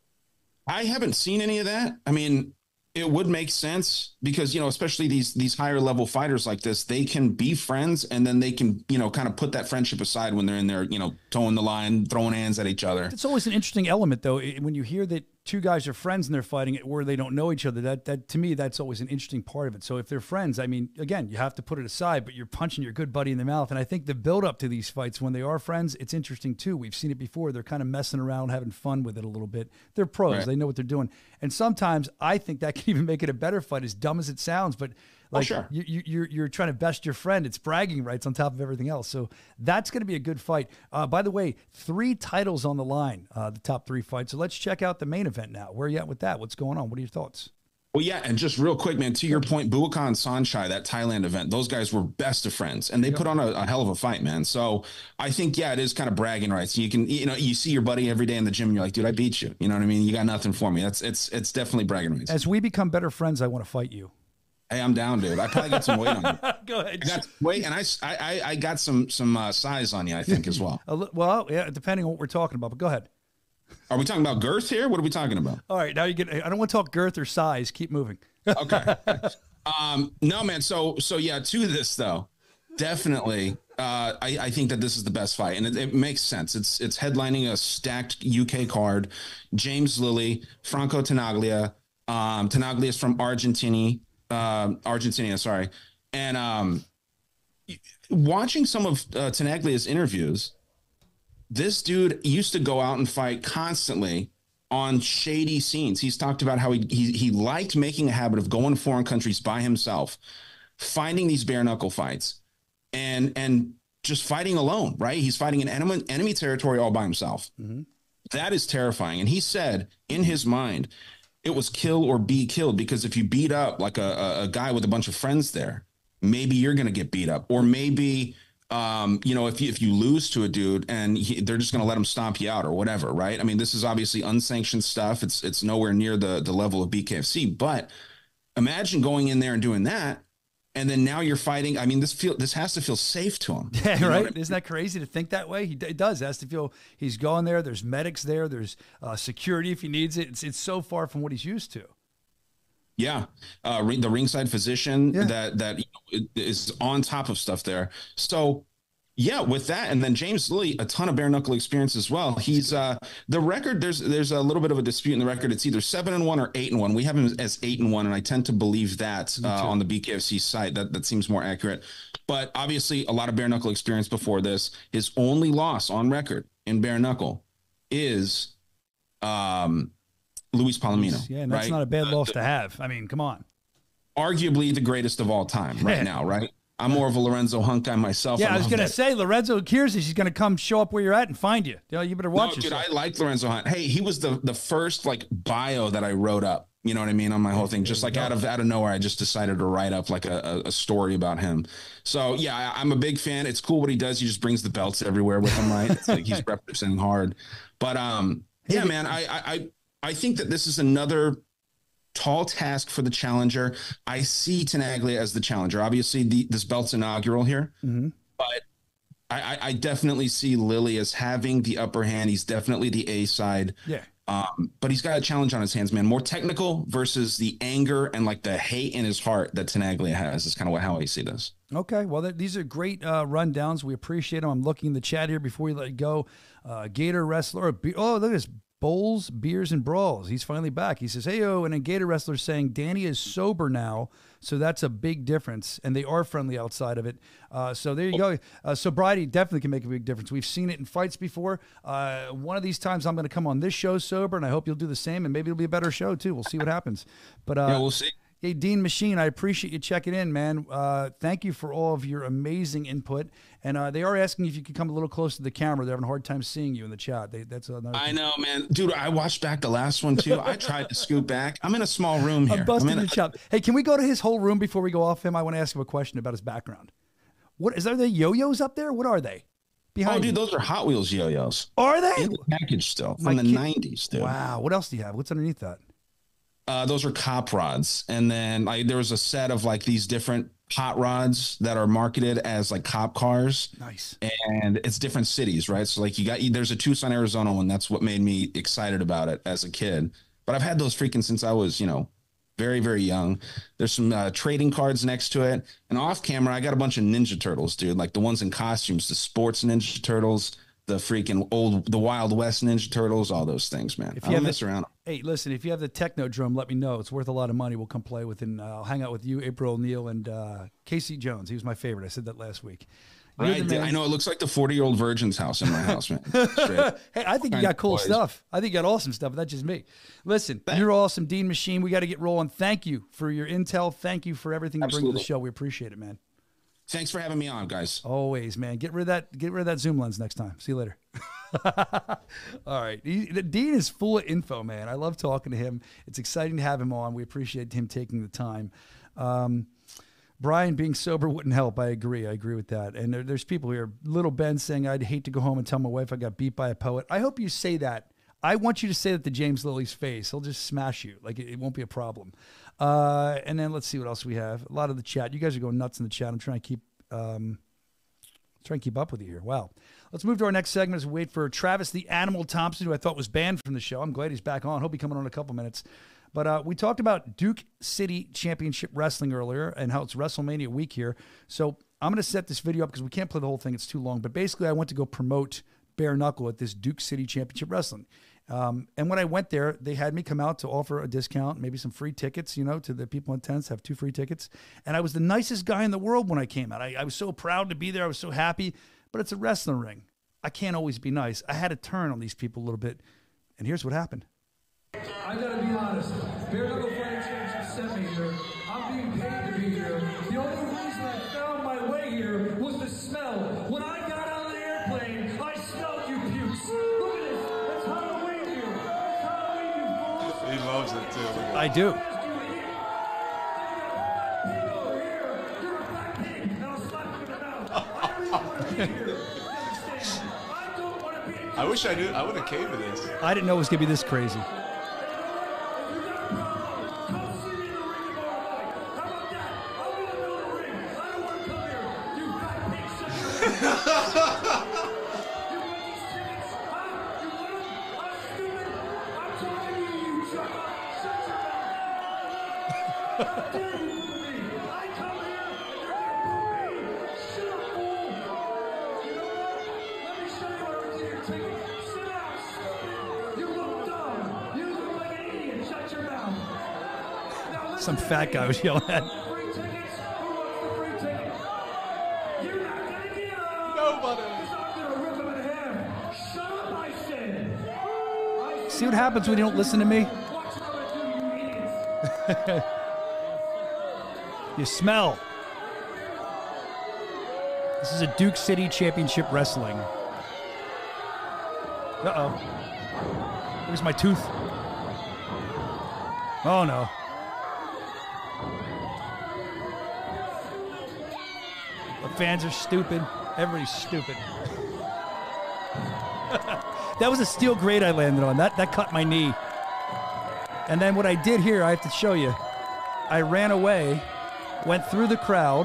I haven't seen any of that. I mean, it would make sense because, you know, especially these these higher level fighters like this, they can be friends and then they can, you know, kind of put that friendship aside when they're in there, you know, towing the line, throwing hands at each other. It's always an interesting element, though, when you hear that two guys are friends and they're fighting it where they don't know each other. That, that to me, that's always an interesting part of it. So if they're friends, I mean, again, you have to put it aside, but you're punching your good buddy in the mouth. And I think the build up to these fights, when they are friends, it's interesting too. We've seen it before. They're kind of messing around, having fun with it a little bit. They're pros. Right. They know what they're doing. And sometimes I think that can even make it a better fight, as dumb as it sounds. But like, oh, sure. you, you, you're, you're trying to best your friend. It's bragging rights on top of everything else. So that's going to be a good fight. Uh, by the way, three titles on the line, uh, the top three fights. So let's check out the main event now. Where are you at with that? What's going on? What are your thoughts? Well, yeah, and just real quick, man, to your point, Buakan and Sanchai, that Thailand event, those guys were best of friends, and they put on a, a hell of a fight, man. So I think, yeah, it is kind of bragging rights. You can, you know, you see your buddy every day in the gym, and you're like, dude, I beat you. You know what I mean? You got nothing for me. That's it's it's definitely bragging rights. As we become better friends, I want to fight you. Hey, I'm down, dude. I probably got some weight on you. Go ahead. I got some weight, and I, I, I got some some uh, size on you, I think, as well. Well, yeah, depending on what we're talking about, but go ahead. Are we talking about girth here? What are we talking about? All right, now you get. I don't want to talk girth or size. Keep moving. Okay. um, no, man. So, so yeah. To this though, definitely, uh, I, I think that this is the best fight, and it, it makes sense. It's it's headlining a stacked U K card. James Lilly, Franco Tenaglia. Um, Tenaglia is from Argentina. Uh, Argentina, sorry. And um, watching some of uh, Tenaglia's interviews. This dude used to go out and fight constantly on shady scenes. He's talked about how he, he he liked making a habit of going to foreign countries by himself, finding these bare knuckle fights, and and just fighting alone, right? He's fighting in enemy, enemy territory all by himself. Mm-hmm. That is terrifying. And he said in his mind, it was kill or be killed, because if you beat up like a, a, a guy with a bunch of friends there, maybe you're going to get beat up, or maybe... Um, you know, if you, if you lose to a dude and he, they're just going to let him stomp you out or whatever, right? I mean, this is obviously unsanctioned stuff. It's it's nowhere near the the level of B K F C. But imagine going in there and doing that, and then now you're fighting. I mean, this feel this has to feel safe to him. Yeah, you know right. I mean? Isn't that crazy to think that way? He it does. It has to feel he's going there. There's medics there. There's uh, security if he needs it. It's it's so far from what he's used to. Yeah, uh, the ringside physician yeah. that that you know, is on top of stuff there. So, yeah, with that, and then James Lilly, a ton of bare knuckle experience as well. He's uh, the record. There's there's a little bit of a dispute in the record. It's either seven and one or eight and one. We have him as eight and one, and I tend to believe that uh, on the B K F C site. That that seems more accurate. But obviously, a lot of bare knuckle experience before this. His only loss on record in bare knuckle is um. Luis Palomino. Yeah, and that's right? not a bad uh, loss to have. I mean, come on. Arguably the greatest of all time right Yeah. now, right? I'm more of a Lorenzo Hunt guy myself. Yeah, I, I was love going to that. say, Lorenzo Kiersey, he's going to come show up where you're at and find you. You know, you better watch no, yourself. Dude, I like Lorenzo Hunt. Hey, he was the the first like bio that I wrote up. You know what I mean? On my whole thing, just like out of out of nowhere, I just decided to write up like a, a, a story about him. So yeah, I, I'm a big fan. It's cool what he does. He just brings the belts everywhere with him, right? It's like he's representing hard. But um, yeah, man, I I I think that this is another tall task for the challenger. I see Tenaglia as the challenger. Obviously, the, this belt's inaugural here, mm-hmm. but I, I definitely see Lilly as having the upper hand. He's definitely the A side. Yeah. Um, but he's got a challenge on his hands, man. More technical versus the anger and like the hate in his heart that Tenaglia has is kind of what, how I see this. Okay. Well, th- these are great uh, rundowns. We appreciate them. I'm looking in the chat here before we let it go. Uh, Gator Wrestler. Oh, look at this. Bowls, Beers, and Brawls. He's finally back. He says, hey-oh, and a Gator wrestler saying Danny is sober now, so that's a big difference, and they are friendly outside of it. Uh, so there you go. Uh, sobriety definitely can make a big difference. We've seen it in fights before. Uh, one of these times I'm going to come on this show sober, and I hope you'll do the same, and maybe it'll be a better show, too. We'll see what happens. But uh, yeah, we'll see. Hey, Dean Machine, I appreciate you checking in, man. Uh, thank you for all of your amazing input. And uh, they are asking if you could come a little closer to the camera. They're having a hard time seeing you in the chat. They, that's another I thing. know, man. Dude, I watched back the last one, too. I tried to scoot back. I'm in a small room here. I'm busting I'm in your shop. Hey, can we go to his whole room before we go off him? I want to ask him a question about his background. What is there? The yo-yos up there? What are they? Behind oh, dude, you? those are Hot Wheels yo-yos. Are they? In the package still from My the kid- nineties, dude. Wow. What else do you have? What's underneath that? Uh, those are cop rods, and then like there was a set of like these different hot rods that are marketed as like cop cars. Nice. And it's different cities, right? So like you got there's a Tucson, Arizona one. That's what made me excited about it as a kid. But I've had those freaking since I was, you know, very very young. There's some uh, trading cards next to it, and off camera I got a bunch of Ninja Turtles, dude. Like the ones in costumes, the sports Ninja Turtles, the freaking old, the Wild West Ninja Turtles, all those things, man. If I you don't have mess the, around. Hey, listen, if you have the Technodrome, let me know. It's worth a lot of money. We'll come play with it, and uh, I'll hang out with you, April O'Neil, and uh, Casey Jones. He was my favorite. I said that last week. You're Right, the man. I know it looks like the forty-year-old virgin's house in my house, man. Straight. Hey, I think you Kind got of cool boys. stuff. I think you got awesome stuff, but that's just me. Listen, you're awesome, Dean Machine. We got to get rolling. Thank you for your intel. Thank you for everything you bring to the Absolutely. show. We appreciate it, man. Thanks for having me on, guys. Always, man. Get rid of that. Get rid of that zoom lens next time. See you later. All right. He, Dean is full of info, man. I love talking to him. It's exciting to have him on. We appreciate him taking the time. Um, Brian, being sober wouldn't help. I agree. I agree with that. And there, there's people here. Little Ben saying, I'd hate to go home and tell my wife I got beat by a poet. I hope you say that. I want you to say that to James Lilly's face. He'll just smash you. Like, it, it won't be a problem. Uh, and then let's see what else we have. A lot of the chat. You guys are going nuts in the chat. I'm trying to keep... Um, Try and keep up with you here. Wow. Let's move to our next segment as we wait for Travis the Animal Thompson, who I thought was banned from the show. I'm glad he's back on. He'll be coming on in a couple minutes. But uh, we talked about Duke City Championship Wrestling earlier and how it's WrestleMania week here. So I'm going to set this video up because we can't play the whole thing. It's too long. But basically, I went to go promote Bare Knuckle at this Duke City Championship Wrestling. Um, and when I went there, they had me come out to offer a discount, maybe some free tickets, you know, to the people in attendance, have two free tickets. And I was the nicest guy in the world when I came out. I, I was so proud to be there. I was so happy. But it's a wrestling ring. I can't always be nice. I had to turn on these people a little bit. And here's what happened. I gotta be honest. Bare Knuckle Fighting Championship sent me here. I'm being paid to be here. The only reason I found my way here was the smell. When I got out of the airplane, I smelled you pukes. Look at this. That's Halloween here. That's Halloween, you fools. He loves it too. I do. I wish I knew. I would have came to this. I didn't know it was going to be this crazy. Some fat guy was yelling at. See what happens when you don't listen to me? You smell. This is a Duke City Championship Wrestling. Uh-oh. Here's my tooth. Oh, no. The fans are stupid. Everybody's stupid. That was a steel grate I landed on. That, that cut my knee. And then what I did here, I have to show you. I ran away, went through the crowd.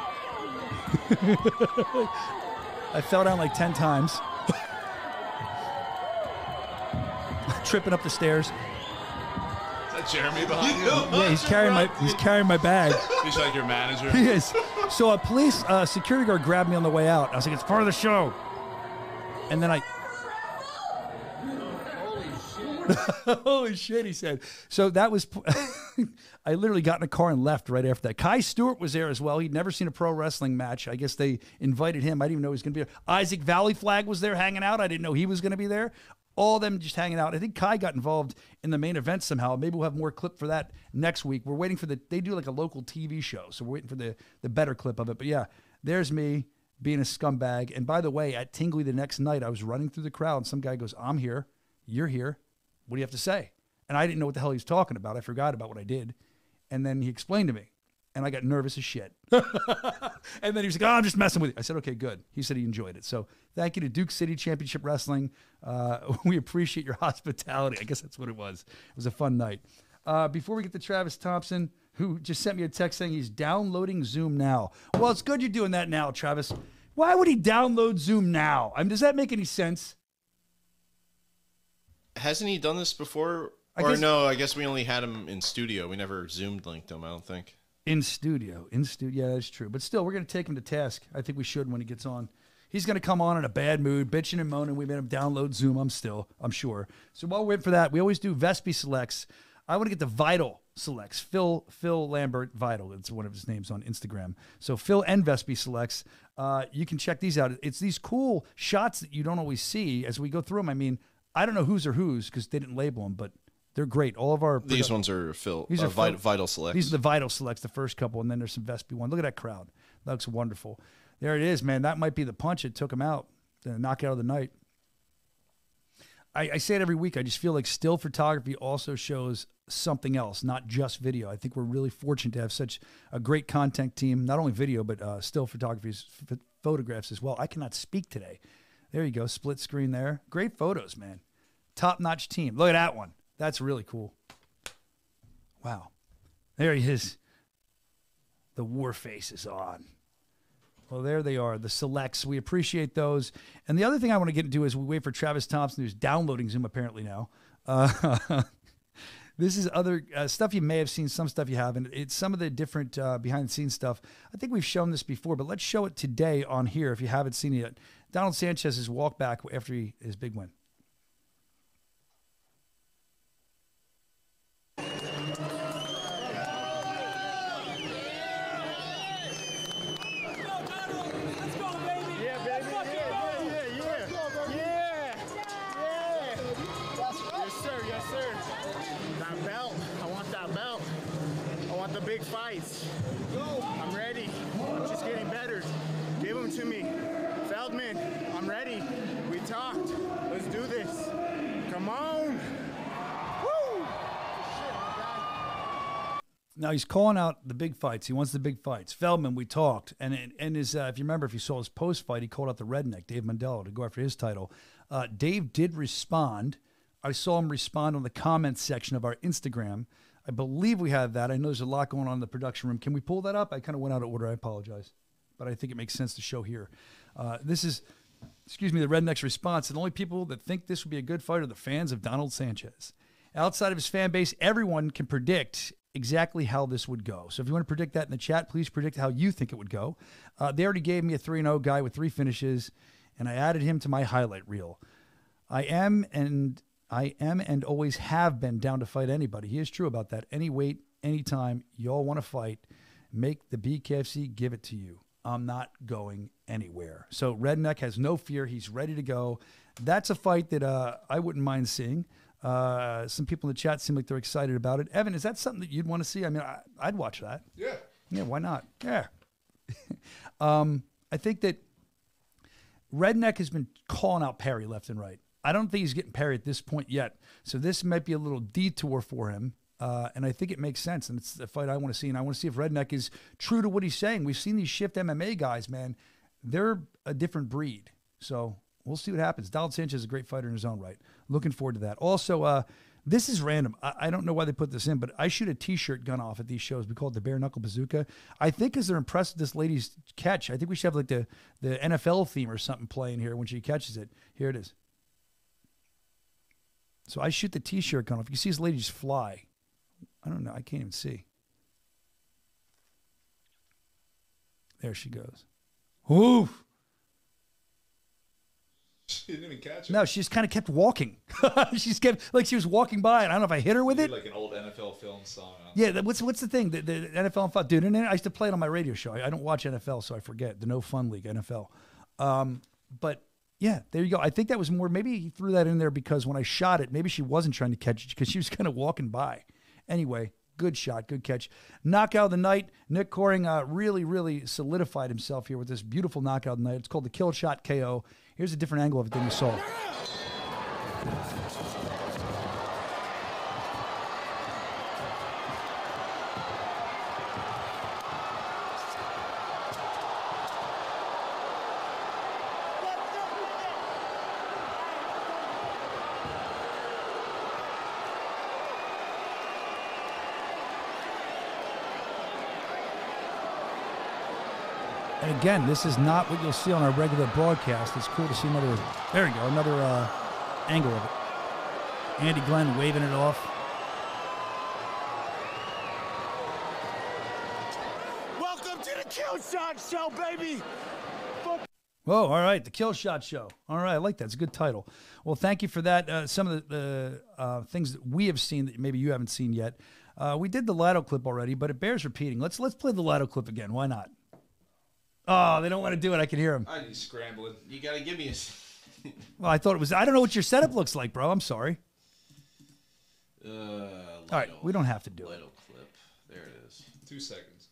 I fell down like ten times. Tripping up the stairs. Is that Jeremy behind you? Yeah, he's carrying my he's carrying my bag. He's like your manager. He is. So a police uh, security guard grabbed me on the way out. I was like, "It's part of the show." And then I Holy shit, he said. So that was, I literally got in a car and left right after that. Kai Stewart was there as well. He'd never seen a pro wrestling match. I guess they invited him. I didn't even know he was going to be there. Isaac Valley Flag was there hanging out. I didn't know he was going to be there. All of them just hanging out. I think Kai got involved in the main event somehow. Maybe we'll have more clip for that next week. We're waiting for the, they do like a local T V show. So we're waiting for the, the better clip of it. But yeah, there's me being a scumbag. And by the way, at Tingley the next night, I was running through the crowd and some guy goes, I'm here. You're here. What do you have to say? And I didn't know what the hell he was talking about. I forgot about what I did. And then he explained to me. And I got nervous as shit. And then he was like, oh, I'm just messing with you. I said, okay, good. He said he enjoyed it. So thank you to Duke City Championship Wrestling. Uh, we appreciate your hospitality. I guess that's what it was. It was a fun night. Uh, before we get to Travis Thompson, who just sent me a text saying he's downloading Zoom now. Well, it's good you're doing that now, Travis. Why would he download Zoom now? I mean, does that make any sense? Hasn't he done this before? I or guess, no, I guess we only had him in studio. We never Zoomed linked him, I don't think. In studio. In studio. Yeah, that's true. But still, we're going to take him to task. I think we should when he gets on. He's going to come on in a bad mood, bitching and moaning. We made him download Zoom. I'm still, I'm sure. So while we're waiting for that, we always do Vespi Selects. I want to get the Vital Selects. Phil Phil Lambert Vital. That's one of his names on Instagram. So Phil and Vespi Selects. Uh, you can check these out. It's these cool shots that you don't always see as we go through them. I mean, I don't know whose are whose because they didn't label them, but they're great. All of our these ones are Phil. These uh, are Vital, Phil, Vital Selects. These are the Vital Selects, the first couple, and then there's some Vespi one. Look at that crowd. That looks wonderful. There it is, man. That might be the punch that took him out, the knockout of the night. I, I say it every week. I just feel like still photography also shows something else, not just video. I think we're really fortunate to have such a great content team, not only video, but uh, still photography, f photographs as well. I cannot speak today. There you go. Split screen there. Great photos, man. Top-notch team. Look at that one. That's really cool. Wow. There he is. The war face is on. Well, there they are, the selects. We appreciate those. And the other thing I want to get into is we wait for Travis Thompson, who's downloading Zoom apparently now. Uh, this is other uh, stuff you may have seen, some stuff you haven't. It's some of the different uh, behind-the-scenes stuff. I think we've shown this before, but let's show it today on here if you haven't seen it yet. Donald Sanchez's walk back after he, his big win. Fights. I'm ready. I'm just getting better. Give them to me. Feldman, I'm ready. We talked. Let's do this. Come on. Woo! Now he's calling out the big fights. He wants the big fights. Feldman, we talked. And and his, uh, if you remember, if you saw his post-fight, he called out the redneck, Dave Mandela, to go after his title. Uh, Dave did respond. I saw him respond on the comments section of our Instagram. I believe we have that. I know there's a lot going on in the production room. Can we pull that up? I kind of went out of order. I apologize. But I think it makes sense to show here. Uh, this is, excuse me, the Redneck's response. The only people that think this would be a good fight are the fans of Donald Sanchez. Outside of his fan base, everyone can predict exactly how this would go. So if you want to predict that in the chat, please predict how you think it would go. Uh, they already gave me a three and oh guy with three finishes, and I added him to my highlight reel. I am and... I am and always have been down to fight anybody. He is true about that. Any weight, anytime y'all want to fight, make the B K F C give it to you. I'm not going anywhere. So Redneck has no fear. He's ready to go. That's a fight that uh, I wouldn't mind seeing. Uh, some people in the chat seem like they're excited about it. Evan, is that something that you'd want to see? I mean, I, I'd watch that. Yeah. Yeah, why not? Yeah. um, I think that Redneck has been calling out Perry left and right. I don't think he's getting Perry at this point yet. So this might be a little detour for him. Uh, and I think it makes sense. And it's the fight I want to see. And I want to see if Redneck is true to what he's saying. We've seen these shift M M A guys, man. They're a different breed. So we'll see what happens. Donald Sanchez is a great fighter in his own right. Looking forward to that. Also, uh, this is random. I, I don't know why they put this in, but I shoot a T-shirt gun off at these shows. We call it the Bare Knuckle Bazooka. I think because they're impressed with this lady's catch. I think we should have like the, the N F L theme or something playing here when she catches it. Here it is. So I shoot the T-shirt gun off. You see this lady just fly. I don't know. I can't even see. There she goes. Ooh. She didn't even catch it. No, she just kind of kept walking. She's kept like she was walking by, and I don't know if I hit her with it. Like an old N F L film song. Yeah, that, what's what's the thing? The, the N F L and fun, dude. And I used to play it on my radio show. I, I don't watch N F L, so I forget the No Fun League N F L. Um, but yeah, there you go. I think that was more. Maybe he threw that in there because when I shot it, maybe she wasn't trying to catch it because she was kind of walking by. Anyway, good shot, good catch. Knockout of the night. Nick Coring uh, really, really solidified himself here with this beautiful knockout of the night. It's called the Kill Shot K O. Here's a different angle of it than you saw. And again, this is not what you'll see on our regular broadcast. It's cool to see another, there you go, another uh, angle of it. Andy Glenn waving it off. Welcome to the Kill Shot Show, baby. Fuck. Oh, all right, the Kill Shot Show. All right, I like that. It's a good title. Well, thank you for that. Uh, some of the, the uh, things that we have seen that maybe you haven't seen yet. Uh, we did the Lotto clip already, but it bears repeating. Let's let's play the Lotto clip again. Why not? Oh, they don't want to do it. I can hear them. I need scrambling. You got to give me a... Well, I thought it was... I don't know what your setup looks like, bro. I'm sorry. Uh, All right, we don't have to do it. Little clip. There it is. Two seconds.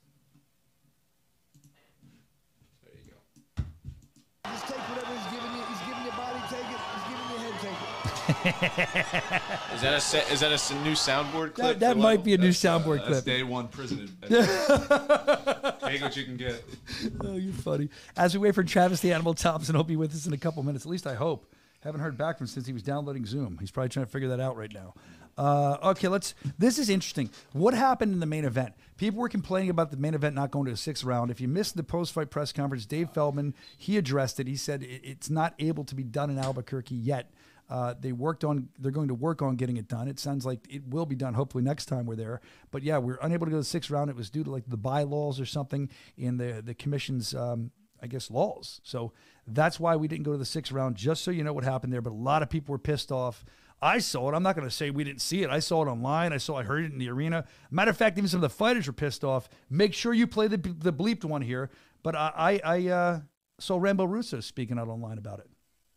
There you go. Just take whatever he's giving you. He's giving your body, take it. He's giving your head, take it. Is that a set, is that a s- new soundboard clip? That, that might be a new soundboard Uh, clip. that's day one prison. Take what you can get. Oh, you're funny. As we wait for Travis the Animal Thompson, he'll be with us in a couple minutes. At least I hope. Haven't heard back from him since he was downloading Zoom. He's probably trying to figure that out right now. Uh, okay, let's. This is interesting. What happened in the main event? People were complaining about the main event not going to a sixth round. If you missed the post-fight press conference, Dave Feldman, he addressed it. He said it, it's not able to be done in Albuquerque yet. Uh, they worked on. They're going to work on getting it done. It sounds like it will be done. Hopefully next time we're there. But yeah, we're unable to go to the sixth round. It was due to like the bylaws or something in the the commission's, um, I guess, laws. So that's why we didn't go to the sixth round. Just so you know what happened there. But a lot of people were pissed off. I saw it. I'm not going to say we didn't see it. I saw it online. I saw. I heard it in the arena. Matter of fact, even some of the fighters were pissed off. Make sure you play the the bleeped one here. But I I, I uh, saw Rambo Russo speaking out online about it.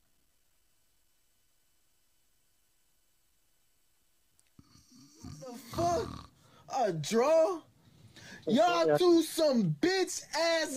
Fuck a draw. Y'all do some bitch ass.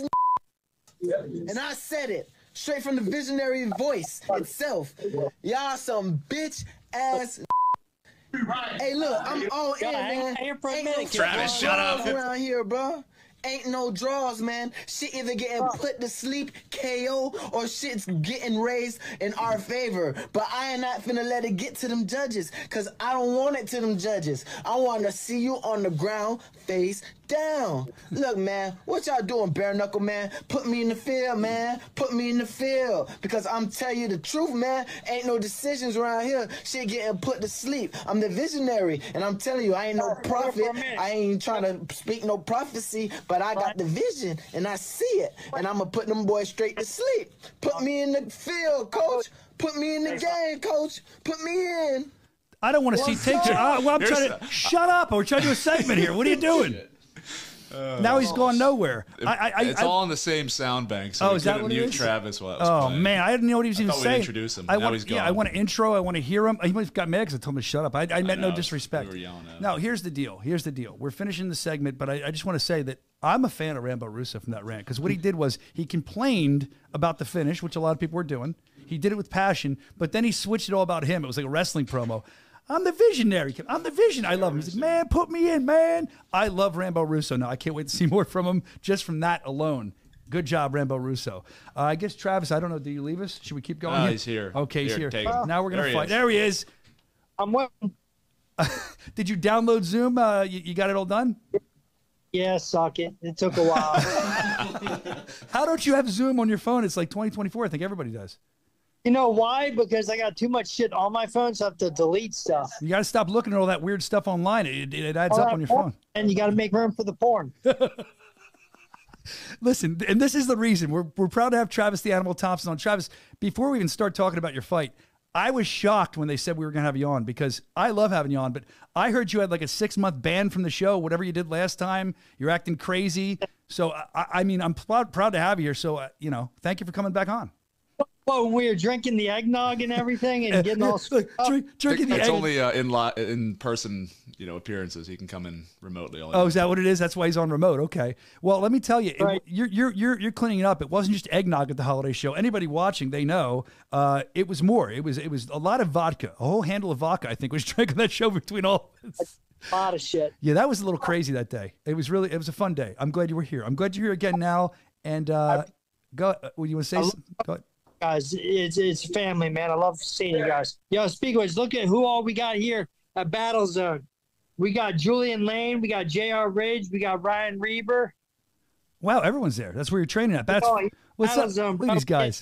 And I said it straight from the visionary voice itself. Y'all some bitch ass. Hey, look, I'm all in, man. Ain't no Travis, shut up. around here, bro. Ain't no draws, man. Shit either getting put to sleep, K O, or shit's getting raised in our favor. But I ain't not finna let it get to them judges, because I don't want it to them judges. I want to see you on the ground, face down. Look, man, what y'all doing, bare knuckle, man? Put me in the field, man. Put me in the field. Because I'm telling you the truth, man. Ain't no decisions around here. Shit getting put to sleep. I'm the visionary, and I'm telling you, I ain't no prophet. I ain't trying to speak no prophecy, but I got the vision, and I see it, and I'm going to put them boys straight to sleep. Put me in the field, coach. Put me in the game, coach. Put me in. I don't want to see take. Uh, well, I'm Here's trying to a- shut up. We're trying to do a segment here. What are you doing? Uh, now he's going nowhere. It- I, I, it's I, all on the same sound bank, so Oh, we is that couldn't what it mute is? Travis while I was Oh playing. man, I didn't know what he was I even thought we'd saying. introduce him. I Now want, he's gone. yeah, I want to intro. I want to hear him. He must have got mad because I told him to shut up. I, I meant know, no disrespect. we were yelling at him. No, here's the deal. Here's the deal. We're finishing the segment, but I, I just want to say that I'm a fan of Rambo Russo from that rant, because what he did was he complained about the finish, which a lot of people were doing. He did it with passion, but then he switched it all about him. It was like a wrestling promo. I'm the visionary. I'm the vision. I love him. He's like, man, put me in, man. I love Rambo Russo. Now, I can't wait to see more from him just from that alone. Good job, Rambo Russo. Uh, I guess, Travis, I don't know. Do you leave us? Should we keep going? No, here? he's here. Okay, he's Here, here. take him. Now we're going There to he fight. is. There he is. I'm waiting. Did you download Zoom? Uh, you, you got it all done? Yeah, suck it. It took a while. How don't you have Zoom on your phone? It's like twenty twenty-four. I think everybody does. You know why? Because I got too much shit on my phone, so I have to delete stuff. You got to stop looking at all that weird stuff online. It, it, it adds All up that on your porn, phone. And you got to make room for the porn. Listen, and this is the reason we're we're proud to have Travis the Animal Thompson on. Travis, before we even start talking about your fight, I was shocked when they said we were going to have you on because I love having you on, but I heard you had like a six-month ban from the show, whatever you did last time. You're acting crazy. So, I, I mean, I'm proud, proud to have you here. So, uh, you know, thank you for coming back on. Well, when we were drinking the eggnog and everything and getting all Look, drink, drinking the That's egg- only uh, in li- in person, you know, appearances. He can come in remotely. Only Oh, is that what it is? That's why he's on remote. Okay. Well, let me tell you, Right. it, you're you're you're you're cleaning it up. It wasn't just eggnog at the holiday show. Anybody watching, they know uh, it was more. It was it was a lot of vodka. A whole handle of vodka, I think, was drank on that show between all of us. A lot of shit. Yeah, that was a little crazy that day. It was really it was a fun day. I'm glad you were here. I'm glad you're here again now. And uh, go. Uh, you want to say something? Go ahead. Guys, it's it's family, man. I love seeing you guys. Yo, speaking of which, look at who all we got here at Battle Zone. We got Julian Lane, we got J R Ridge, we got Ryan Reber. Wow, everyone's there. That's where you're training at. That's Oh, what's Battle up. Zone, Look at these bro. guys.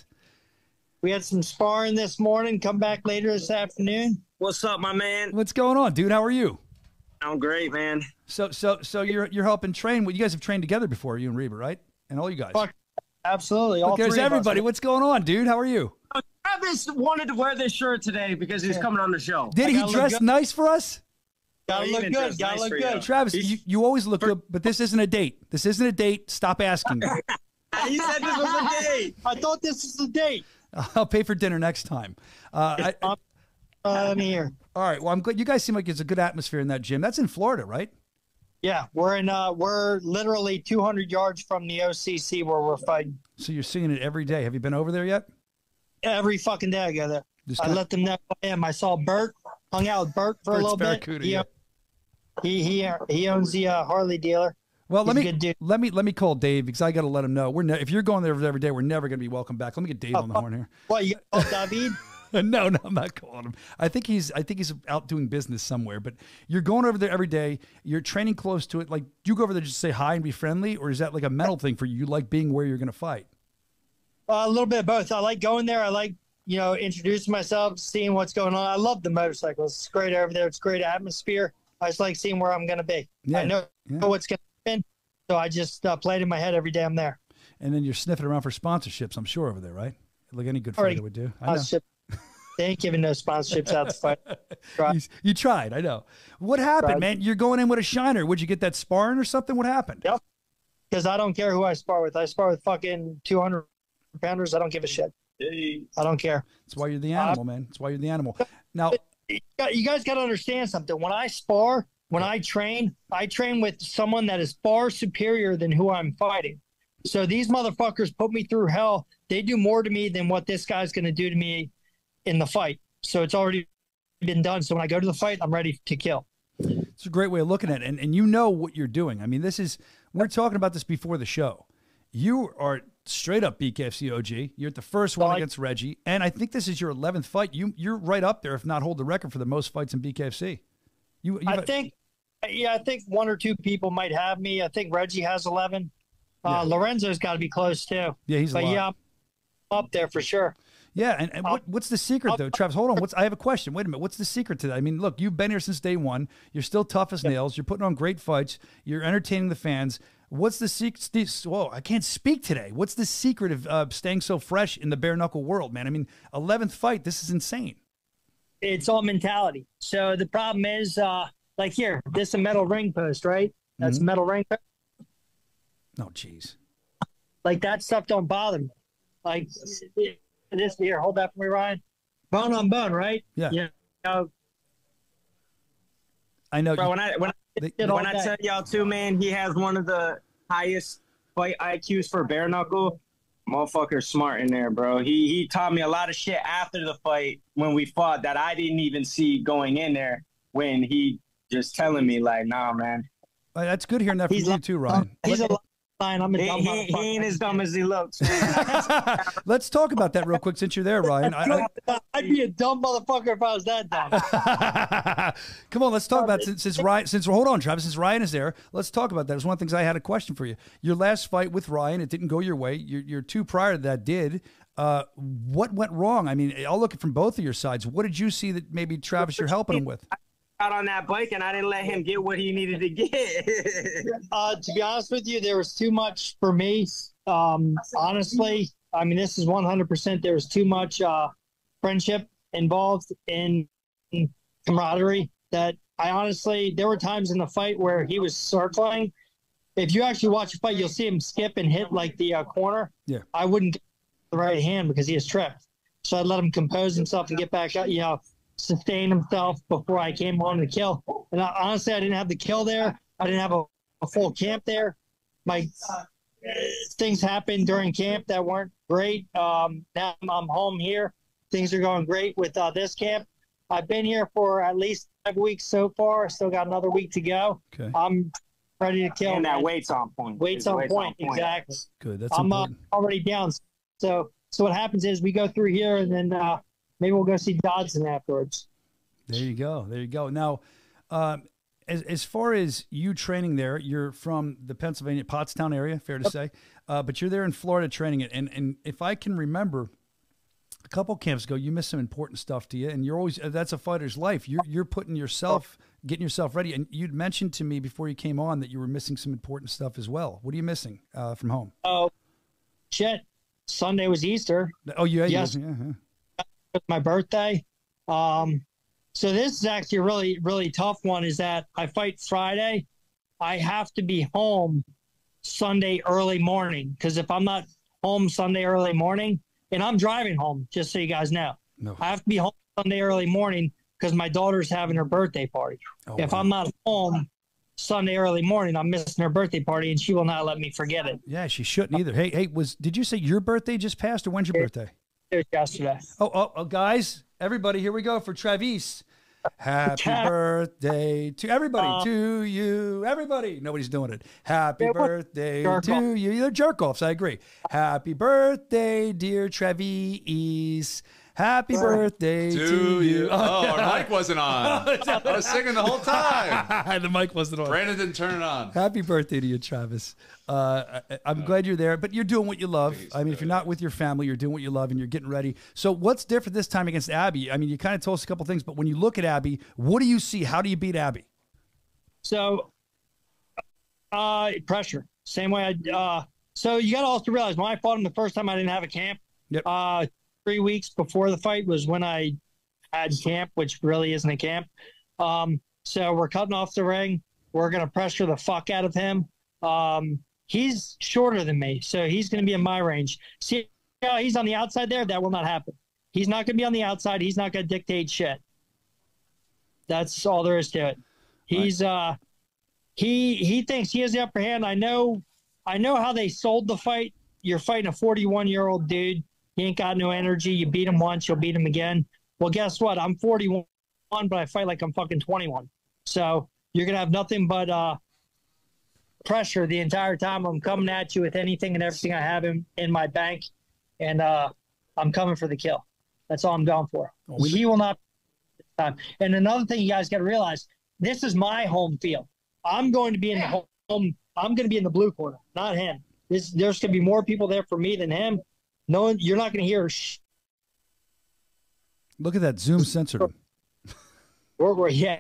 We had some sparring this morning. Come back later this afternoon. What's up, my man? What's going on, dude? How are you? I'm great, man. So so so you're you're helping train. Well, you guys have trained together before, you and Reber, right? And all you guys. Fuck, absolutely. All Look, there's three of us. everybody. What's going on, dude? How are you? Travis wanted to wear this shirt today because he's coming on the show. Did he dress nice for us? Gotta He look even good. dressed Gotta nice look for good. you. Travis, you, you always look good, but this isn't a date. This isn't a date. Stop asking. He said this was a date. I thought this was a date. I'll pay for dinner next time. Uh, I, Uh, let me hear. all right. Well, I'm glad you guys seem like it's a good atmosphere in that gym. That's in Florida, right? Yeah, we're in. Uh, we're literally two hundred yards from the O C C where we're fighting. So you're seeing it every day. Have you been over there yet? Every fucking day I go there. Just I got- let them know I am. I saw Bert, hung out with Bert for Bert's a little bit. Barracuda, He, yeah. he he he owns the uh, Harley dealer. Well, let He's me a good dude. let me let me call Dave because I got to let him know. We're ne- if you're going there every day, we're never going to be welcome back. Let me get Dave on the horn here. What you call David? no, no, I'm not calling him. I think he's I think he's out doing business somewhere. But you're going over there every day. You're training close to it. Like, do you go over there just to say hi and be friendly, or is that like a mental thing for you? You like being where you're going to fight? Uh, a little bit of both. I like going there. I like, you know, introducing myself, seeing what's going on. I love the motorcycles. It's great over there. It's great atmosphere. I just like seeing where I'm going to be. Yeah, I know, yeah. know what's going to happen, so I just uh, play it in my head every day I'm there. And then you're sniffing around for sponsorships, I'm sure, over there, right? Like any good Already fighter would do. I know. Sponsorship. They ain't giving no sponsorships out to fight. Try. You, you tried, I know. What happened, Tried. man? You're going in with a shiner. Would you get that sparring or something? What happened? Yep. Because I don't care who I spar with. I spar with fucking two hundred pounders. I don't give a shit. I don't care. That's why you're the animal, man. That's why you're the animal. Now, You got- you guys got to understand something. When I spar, when I train, I train with someone that is far superior than who I'm fighting. So these motherfuckers put me through hell. They do more to me than what this guy's going to do to me in the fight. So it's already been done. So when I go to the fight, I'm ready to kill. it's a great way of looking at it. And, and you know what you're doing. I mean, this is, we're talking about this before the show. You are straight up B K F C O G. You're at the first one Well, I- against Reggie. And I think this is your eleventh fight. You, you're right up there, if not hold the record for the most fights in B K F C. You, I think, yeah, I think one or two people might have me. I think Reggie has eleven. Uh, Lorenzo's got to be close too. Yeah, he's a But lot. yeah, I'm up there for sure. Yeah, and, and what, what's the secret, though, Travis? Hold on. What's I have a question. Wait a minute. What's the secret to that? I mean, look, you've been here since day one. You're still tough as nails. You're putting on great fights. You're entertaining the fans. What's the secret? Whoa, I can't speak today. What's the secret of uh, staying so fresh in the bare knuckle world, man? I mean, eleventh fight. This is insane. It's all mentality. So the problem is, uh, like here, this is a metal ring post, right? That's Mhm. a metal ring post. Oh, jeez. Like that stuff don't bother me. Like this here, hold that for me, Ryan. Bone on bone, right? Yeah. You know, I know. Bro, when I when I, did all when I day. tell y'all too, man, he has one of the highest fight I Qs for bare knuckle. Motherfucker's smart in there, bro. He he taught me a lot of shit after the fight when we fought that I didn't even see going in there. When he just telling me like, nah, man. Uh, That's good hearing that from He's you, like- too, Ryan. he's a line. I'm a He, dumb he, motherfucker. he ain't as dumb as he looks. Let's talk about that real quick since you're there, Ryan. I, I, I'd be a dumb motherfucker if I was that dumb. Come on, let's talk about since, since Ryan. Since hold on, Travis. Since Ryan is there, let's talk about that. It was one of the things I had a question for you. Your last fight with Ryan, it didn't go your way. Your your two prior to that did. Uh, what went wrong? I mean, I'll look at from both of your sides. What did you see that maybe Travis you're helping him with? out on that bike, and I didn't let him get what he needed to get. uh, to be honest with you, there was too much for me. Um, honestly, I mean, this is one hundred percent. There was too much uh, friendship involved in camaraderie that I honestly, there were times in the fight where he was circling. If you actually watch a fight, you'll see him skip and hit like the uh, corner. Yeah. I wouldn't get the right hand because he is tripped. So I'd let him compose himself and get back up, you know, sustain himself before I came on to kill. And I, honestly, I didn't have the kill there. I didn't have a, a full camp there. My uh, things happened during camp that weren't great. Um, now I'm home here. Things are going great with uh, this camp. I've been here for at least five weeks so far. I still got another week to go. Okay. I'm ready to kill. And that man. weight's on point. Weight's on point, exactly. Good. That's I'm uh, important. already down. So, so what happens is we go through here, and then uh, maybe we'll go see Dodson afterwards. There you go. There you go. Now, um, as as far as you training there, you're from the Pennsylvania Pottstown area, fair to say, uh, but you're there in Florida training it. And and if I can remember, a couple camps ago, you missed some important stuff to you, and you're always that's a fighter's life. You're you're putting yourself, getting yourself ready. And you'd mentioned to me before you came on that you were missing some important stuff as well. What are you missing uh, from home? Oh, shit! Sunday was Easter. Oh, yeah, yes, yeah, yeah. It was my birthday. Um, so this is actually a really really tough one. Is that I fight Friday, I have to be home Sunday early morning because if I'm not home Sunday early morning. And I'm driving home, just so you guys know. No. I have to be home Sunday early morning because my daughter's having her birthday party. Oh, if wow. I'm not home Sunday early morning, I'm missing her birthday party, and she will not let me forget it. Yeah, she shouldn't either. Hey, hey, was did you say your birthday just passed, or when's your birthday? It was yesterday. Oh, oh, oh, guys, everybody, here we go for Travis. Happy birthday to everybody, Uh, to you, everybody. Nobody's doing it. Happy Yeah, what- birthday jerk to off. you. They're jerk offs. I agree. Happy birthday, dear Travis. Happy birthday to, To you. Oh, our yeah. mic wasn't on. I was singing the whole time. The mic wasn't on. Brandon didn't turn it on. Happy birthday to you, Travis. Uh, I, I'm glad you're there, but you're doing what you love. I mean, if you're not with your family, you're doing what you love, and you're getting ready. So what's different this time against Abby? I mean, you kind of told us a couple things, but when you look at Abby, what do you see? How do you beat Abby? So, uh, pressure. Same way I. Uh, so you got to also realize when I fought him the first time, I didn't have a camp. Yep. Uh, three weeks before the fight was when I had camp, which really isn't a camp. Um, so we're cutting off the ring. We're gonna pressure the fuck out of him. Um, he's shorter than me, so he's gonna be in my range. See how he's on the outside there? That will not happen. He's not gonna be on the outside. He's not gonna dictate shit. That's all there is to it. He's uh he he thinks he has the upper hand. I know I know how they sold the fight. You're fighting a forty-one year old dude. He ain't got no energy. You beat him once, you'll beat him again. Well, guess what? I'm forty-one, but I fight like I'm fucking twenty-one. So you're gonna have nothing but uh pressure the entire time. I'm coming at you with anything and everything I have in, in my bank, and uh I'm coming for the kill. That's all I'm going for. Oh, we- he will not this time. And another thing you guys got to realize: this is my home field. I'm going to be in the home. I'm going to be in the blue corner, not him. This, there's going to be more people there for me than him. No one, you're not going to hear. Sh- Look at that Zoom censored him. We're, we're, yeah.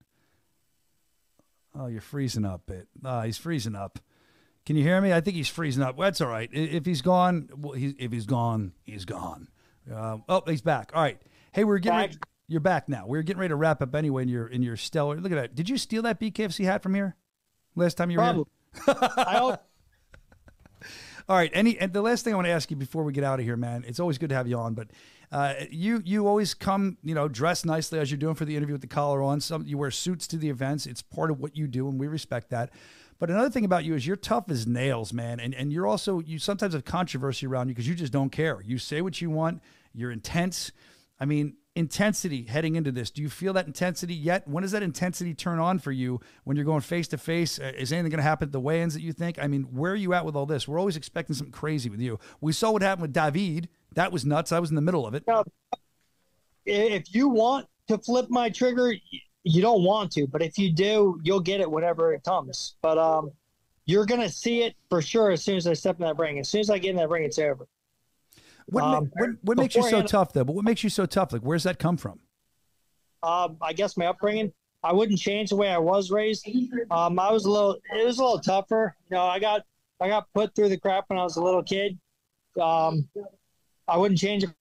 Oh, you're freezing up, bit. Ah, he's freezing up. Can you hear me? I think he's freezing up. Well, that's all right. I- If he's gone, well, he's, if he's gone, he's gone. Uh, oh, he's back. All right. Hey, we're getting ready, you're back now. We're getting ready to wrap up anyway. In your in your stellar. Look at that. Did you steal that B K F C hat from here last time you were Probably. here? I hope. All right. Any and the last thing I want to ask you before we get out of here, man. It's always good to have you on, but uh, you you always come, you know, dressed nicely as you're doing for the interview with the collar on. Some you wear suits to the events. It's part of what you do, and we respect that. But another thing about you is you're tough as nails, man. And and you're also, you sometimes have controversy around you because you just don't care. You say what you want. You're intense. I mean, intensity heading into this. Do you feel that intensity yet? When does that intensity turn on for you when you're going face to face? Is anything going to happen at the weigh-ins that you think? I mean, where are you at with all this? We're always expecting something crazy with you. We saw what happened with David. That was nuts. I was in the middle of it. If you want to flip my trigger, you don't want to, but if you do, you'll get it whenever it comes. But um, you're going to see it for sure as soon as I step in that ring. As soon as I get in that ring, it's over. What, Um, ma- what, what makes you so beforehand- tough, though? But what makes you so tough? Like, where's that come from? Um, I guess my upbringing. I wouldn't change the way I was raised. Um, I was a little, it was a little tougher. You know, I got, I got put through the crap when I was a little kid. Um, I wouldn't change it.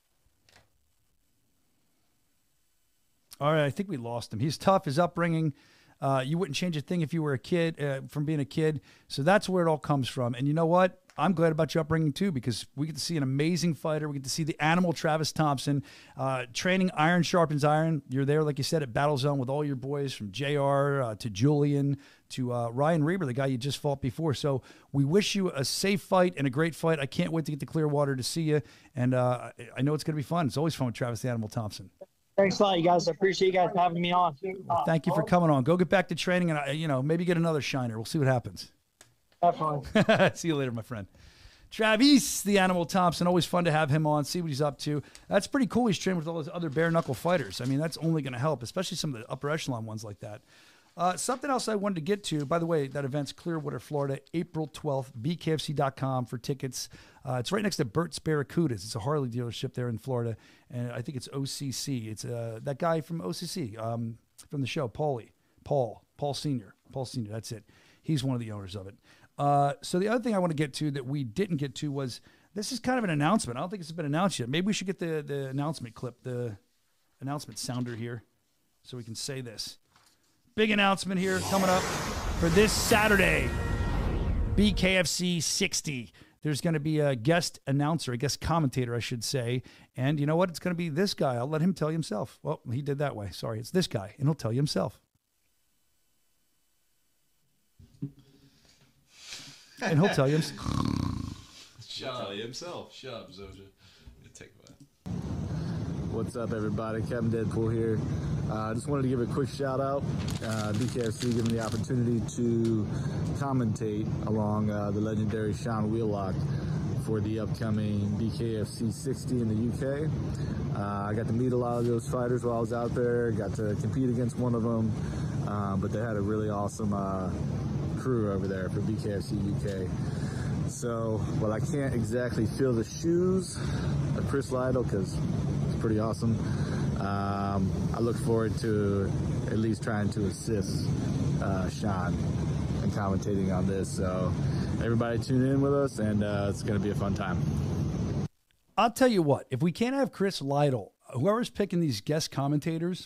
All right, I think we lost him. He's tough. His upbringing, uh, you wouldn't change a thing if you were a kid, uh, from being a kid. So that's where it all comes from. And you know what? I'm glad about your upbringing too, because we get to see an amazing fighter. We get to see the animal Travis Thompson, uh, training iron sharpens iron. You're there, like you said, at Battle Zone with all your boys from J R uh, to Julian to uh, Ryan Reber, the guy you just fought before. So we wish you a safe fight and a great fight. I can't wait to get to Clearwater to see you. And uh, I know it's going to be fun. It's always fun with Travis the Animal Thompson. Thanks a lot, you guys. I appreciate you guys having me on. Well, thank you for coming on. Go get back to training and, uh, you know, maybe get another shiner. We'll see what happens. Have fun. See you later, my friend. Travis the Animal Thompson, always fun to have him on, see what he's up to. That's pretty cool. He's trained with all those other bare-knuckle fighters. I mean, that's only going to help, especially some of the upper echelon ones like that. Uh, something else I wanted to get to, by the way, that event's Clearwater, Florida, April twelfth, B K F C dot com for tickets. Uh, it's right next to Burt's Barracudas. It's a Harley dealership there in Florida, and I think it's O C C. It's uh, that guy from O C C, um, from the show, Paulie, Paul, Paul Senior Paul Senior, that's it. He's one of the owners of it. Uh, so the other thing I want to get to that we didn't get to was, this is kind of an announcement. I don't think it's been announced yet. Maybe we should get the, the announcement clip, the announcement sounder here, so we can say this. Big announcement here coming up for this Saturday, B K F C sixty. There's going to be a guest announcer, a guest commentator, I should say. And you know what? It's going to be this guy. I'll let him tell you himself. Well, he did that way. Sorry, it's this guy, and he'll tell you himself. And he'll tell you himself. He'll tell you himself. Shut up, Zoja. Take that. What's up, everybody? Kevin Deadpool here. I uh, just wanted to give a quick shout out. Uh, B K F C giving me the opportunity to commentate along uh, the legendary Sean Wheelock for the upcoming B K F C sixty in the U K. Uh, I got to meet a lot of those fighters while I was out there. Got to compete against one of them, uh, but they had a really awesome uh, crew over there for B K F C U K. So, while I can't exactly fill the shoes of Chris Lytle, because it's pretty awesome, um, I look forward to at least trying to assist uh, Sean in commentating on this. So, everybody tune in with us, and uh, it's going to be a fun time. I'll tell you what, if we can't have Chris Lytle, whoever's picking these guest commentators,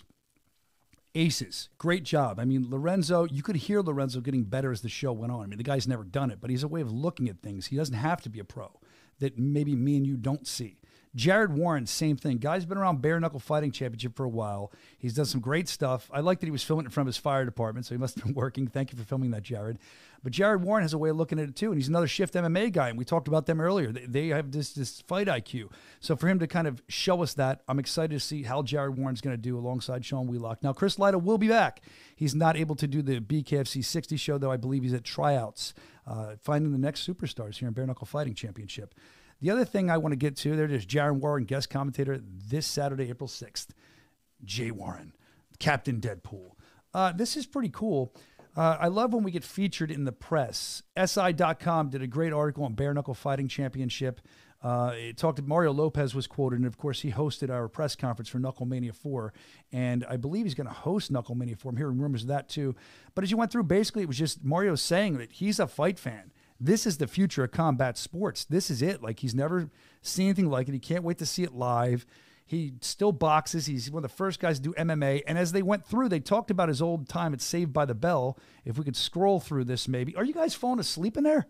aces. Great job. I mean, Lorenzo, you could hear Lorenzo getting better as the show went on. I mean, the guy's never done it, but he's a way of looking at things. He doesn't have to be a pro that maybe me and you don't see. Jared Warren, same thing. Guy's been around Bare Knuckle Fighting Championship for a while. He's done some great stuff. I like that he was filming it from his fire department, so he must have been working. Thank you for filming that, Jared. But Jared Warren has a way of looking at it too, and he's another Shift M M A guy, and we talked about them earlier. They, they have this, this fight I Q. So for him to kind of show us that, I'm excited to see how Jared Warren's going to do alongside Sean Wheelock. Now, Chris Lytle will be back. He's not able to do the B K F C sixty show, though I believe he's at tryouts, uh, finding the next superstars here in Bare Knuckle Fighting Championship. The other thing I want to get to, there's Jared Warren, guest commentator, this Saturday, April sixth. Jay Warren, Captain Deadpool. Uh, this is pretty cool. Uh, I love when we get featured in the press. S I dot com did a great article on Bare Knuckle Fighting Championship. Uh, it talked to Mario Lopez was quoted, and of course he hosted our press conference for Knuckle Mania four, and I believe he's going to host Knuckle Mania four. I'm hearing rumors of that too. But as you went through, basically it was just Mario saying that he's a fight fan. This is the future of combat sports. This is it. Like, he's never seen anything like it. He can't wait to see it live. He still boxes. He's one of the first guys to do M M A. And as they went through, they talked about his old time at Saved by the Bell. If we could scroll through this, maybe. Are you guys falling asleep in there?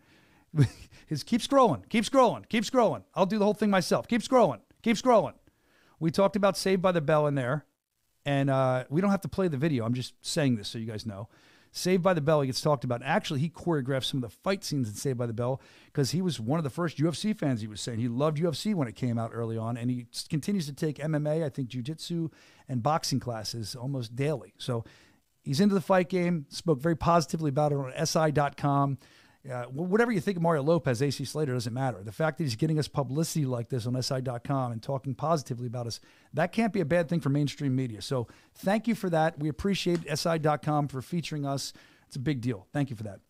His, keep scrolling. Keep scrolling. Keep scrolling. I'll do the whole thing myself. Keep scrolling. Keep scrolling. We talked about Saved by the Bell in there. And uh, we don't have to play the video. I'm just saying this so you guys know. Saved by the Bell, he gets talked about. Actually, he choreographed some of the fight scenes in Saved by the Bell because he was one of the first U F C fans, he was saying. He loved U F C when it came out early on, and he continues to take M M A, I think jiu-jitsu, and boxing classes almost daily. So he's into the fight game, spoke very positively about it on S I dot com. Uh, whatever you think of Mario Lopez, A C Slater, doesn't matter. The fact that he's getting us publicity like this on S I dot com and talking positively about us, that can't be a bad thing for mainstream media. So thank you for that. We appreciate S I dot com for featuring us. It's a big deal. Thank you for that.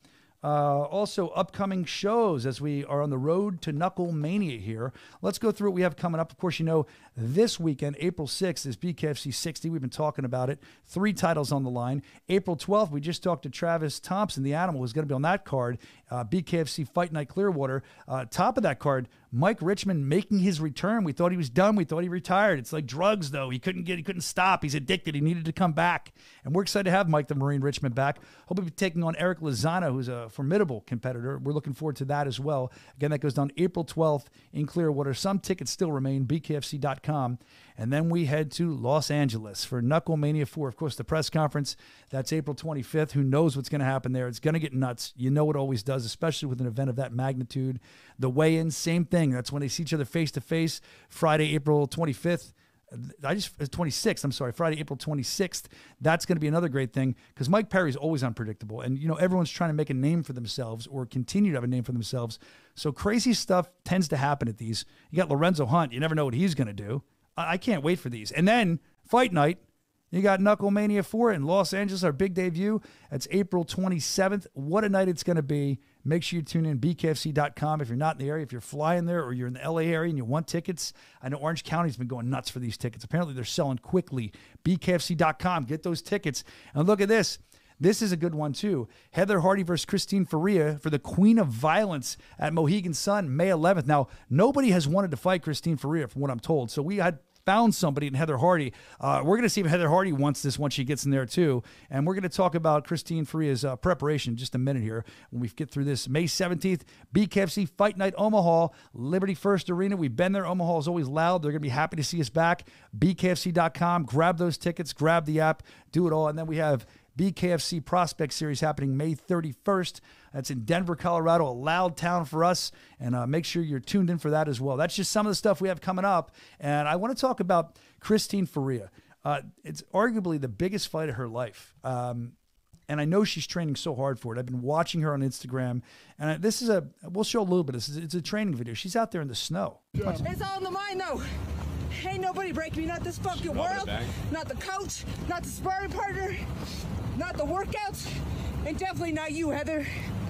Uh, also, upcoming shows as we are on the road to Knuckle Mania here. Let's go through what we have coming up. Of course, you know, this weekend, April sixth, is B K F C sixty. We've been talking about it. Three titles on the line. April twelfth, we just talked to Travis Thompson, the Animal, who's going to be on that card. Uh, B K F C Fight Night Clearwater. Uh, top of that card, Mike Richmond making his return. We thought he was done. We thought he retired. It's like drugs, though. He couldn't get. He couldn't stop. He's addicted. He needed to come back. And we're excited to have Mike the Marine Richmond back. He'll be taking on Eric Lozano, who's a formidable competitor. We're looking forward to that as well. Again, that goes down April twelfth in Clearwater. Some tickets still remain, B K F C dot com. And then we head to Los Angeles for Knuckle Mania four. Of course, the press conference, that's April twenty-fifth. Who knows what's going to happen there? It's going to get nuts. You know it always does, especially with an event of that magnitude. The weigh-in, same thing. That's when they see each other face-to-face. Friday, April twenty-fifth. I just twenty-sixth. I'm sorry, Friday, April twenty-sixth. That's going to be another great thing because Mike Perry's always unpredictable, and you know everyone's trying to make a name for themselves or continue to have a name for themselves. So crazy stuff tends to happen at these. You got Lorenzo Hunt. You never know what he's going to do. I, I can't wait for these. And then Fight Night. You got Knuckle Mania four in Los Angeles, our big debut. That's April twenty-seventh. What a night it's going to be. Make sure you tune in, B K F C dot com. If you're not in the area, if you're flying there or you're in the L A area and you want tickets, I know Orange County's been going nuts for these tickets. Apparently they're selling quickly. B K F C dot com. Get those tickets. And look at this. This is a good one, too. Heather Hardy versus Christine Faria for the Queen of Violence at Mohegan Sun, May eleventh. Now, nobody has wanted to fight Christine Faria, from what I'm told. So we had found somebody in Heather Hardy. Uh, we're going to see if Heather Hardy wants this once she gets in there, too. And we're going to talk about Christine Faria's uh, preparation in just a minute here when we get through this. May seventeenth, B K F C Fight Night Omaha, Liberty First Arena. We've been there. Omaha is always loud. They're going to be happy to see us back. B K F C dot com. Grab those tickets. Grab the app. Do it all. And then we have B K F C Prospect Series happening May thirty-first. That's in Denver, Colorado, a loud town for us. And uh, make sure you're tuned in for that as well. That's just some of the stuff we have coming up. And I want to talk about Christine Faria. Uh, it's arguably the biggest fight of her life. Um, and I know she's training so hard for it. I've been watching her on Instagram. And I, this is a, we'll show a little bit. This is, it's a training video. She's out there in the snow. It's all in the mind, though. Ain't nobody breaking me, not this fucking world, not the coach, not the sparring partner, not the workouts, and definitely not you, Heather.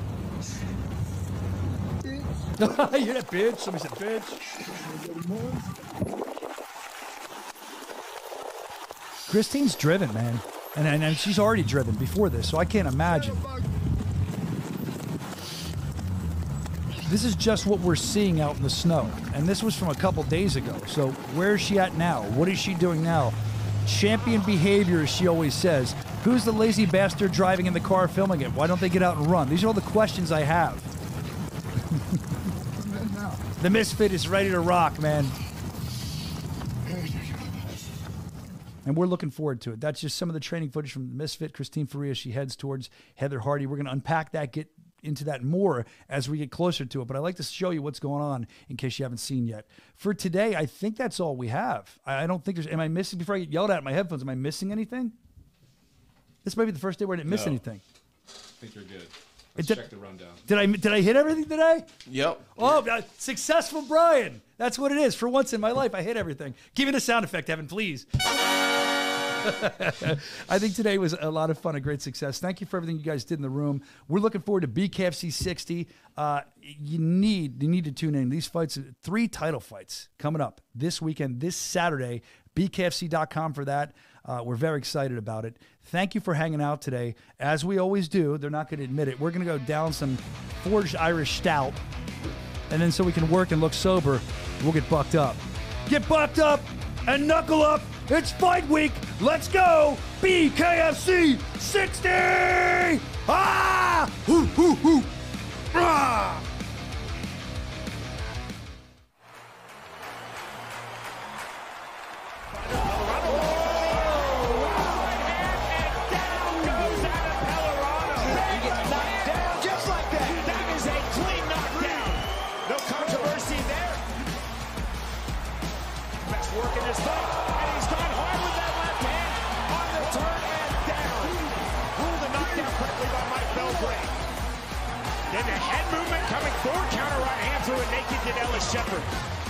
You're that bitch. Somebody said bitch. Christine's driven, man. And, and, and she's already driven before this, so I can't imagine. This is just what we're seeing out in the snow. And this was from a couple days ago. So where is she at now? What is she doing now? Champion behavior, as she always says. Who's the lazy bastard driving in the car filming it? Why don't they get out and run? These are all the questions I have. The Misfit is ready to rock, man. And we're looking forward to it. That's just some of the training footage from the Misfit. Christine Faria, she heads towards Heather Hardy. We're going to unpack that, get into that more as we get closer to it. But I'd like to show you what's going on in case you haven't seen yet. For today, I think that's all we have. I don't think there's... Am I missing... Before I get yelled at in my headphones, am I missing anything? This might be the first day where I didn't miss No. anything. I think you're good. Let's Did- check the rundown. Did I did I hit everything today? Yep. Oh, uh, successful Brian. That's what it is. For once in my life, I hit everything. Give me the sound effect, Evan, please. I think today was a lot of fun, a great success. Thank you for everything you guys did in the room. We're looking forward to B K F C sixty. Uh, you need you need to tune in. These fights, three title fights coming up this weekend, this Saturday. B K F C dot com for that. Uh, we're very excited about it. Thank you for hanging out today. As we always do, they're not going to admit it. We're going to go down some forged Irish stout. And then so we can work and look sober, we'll get bucked up. Get bucked up and knuckle up. It's fight week. Let's go. B K F C sixty. Ah! Hoo, hoo, hoo. Ah! Working his fight, and he's gone hard with that left hand on the turn and down. Ruled a knockdown quickly by Mike Belgrade. Then the head movement coming forward, counter right hand through a naked Ellis Shepherd.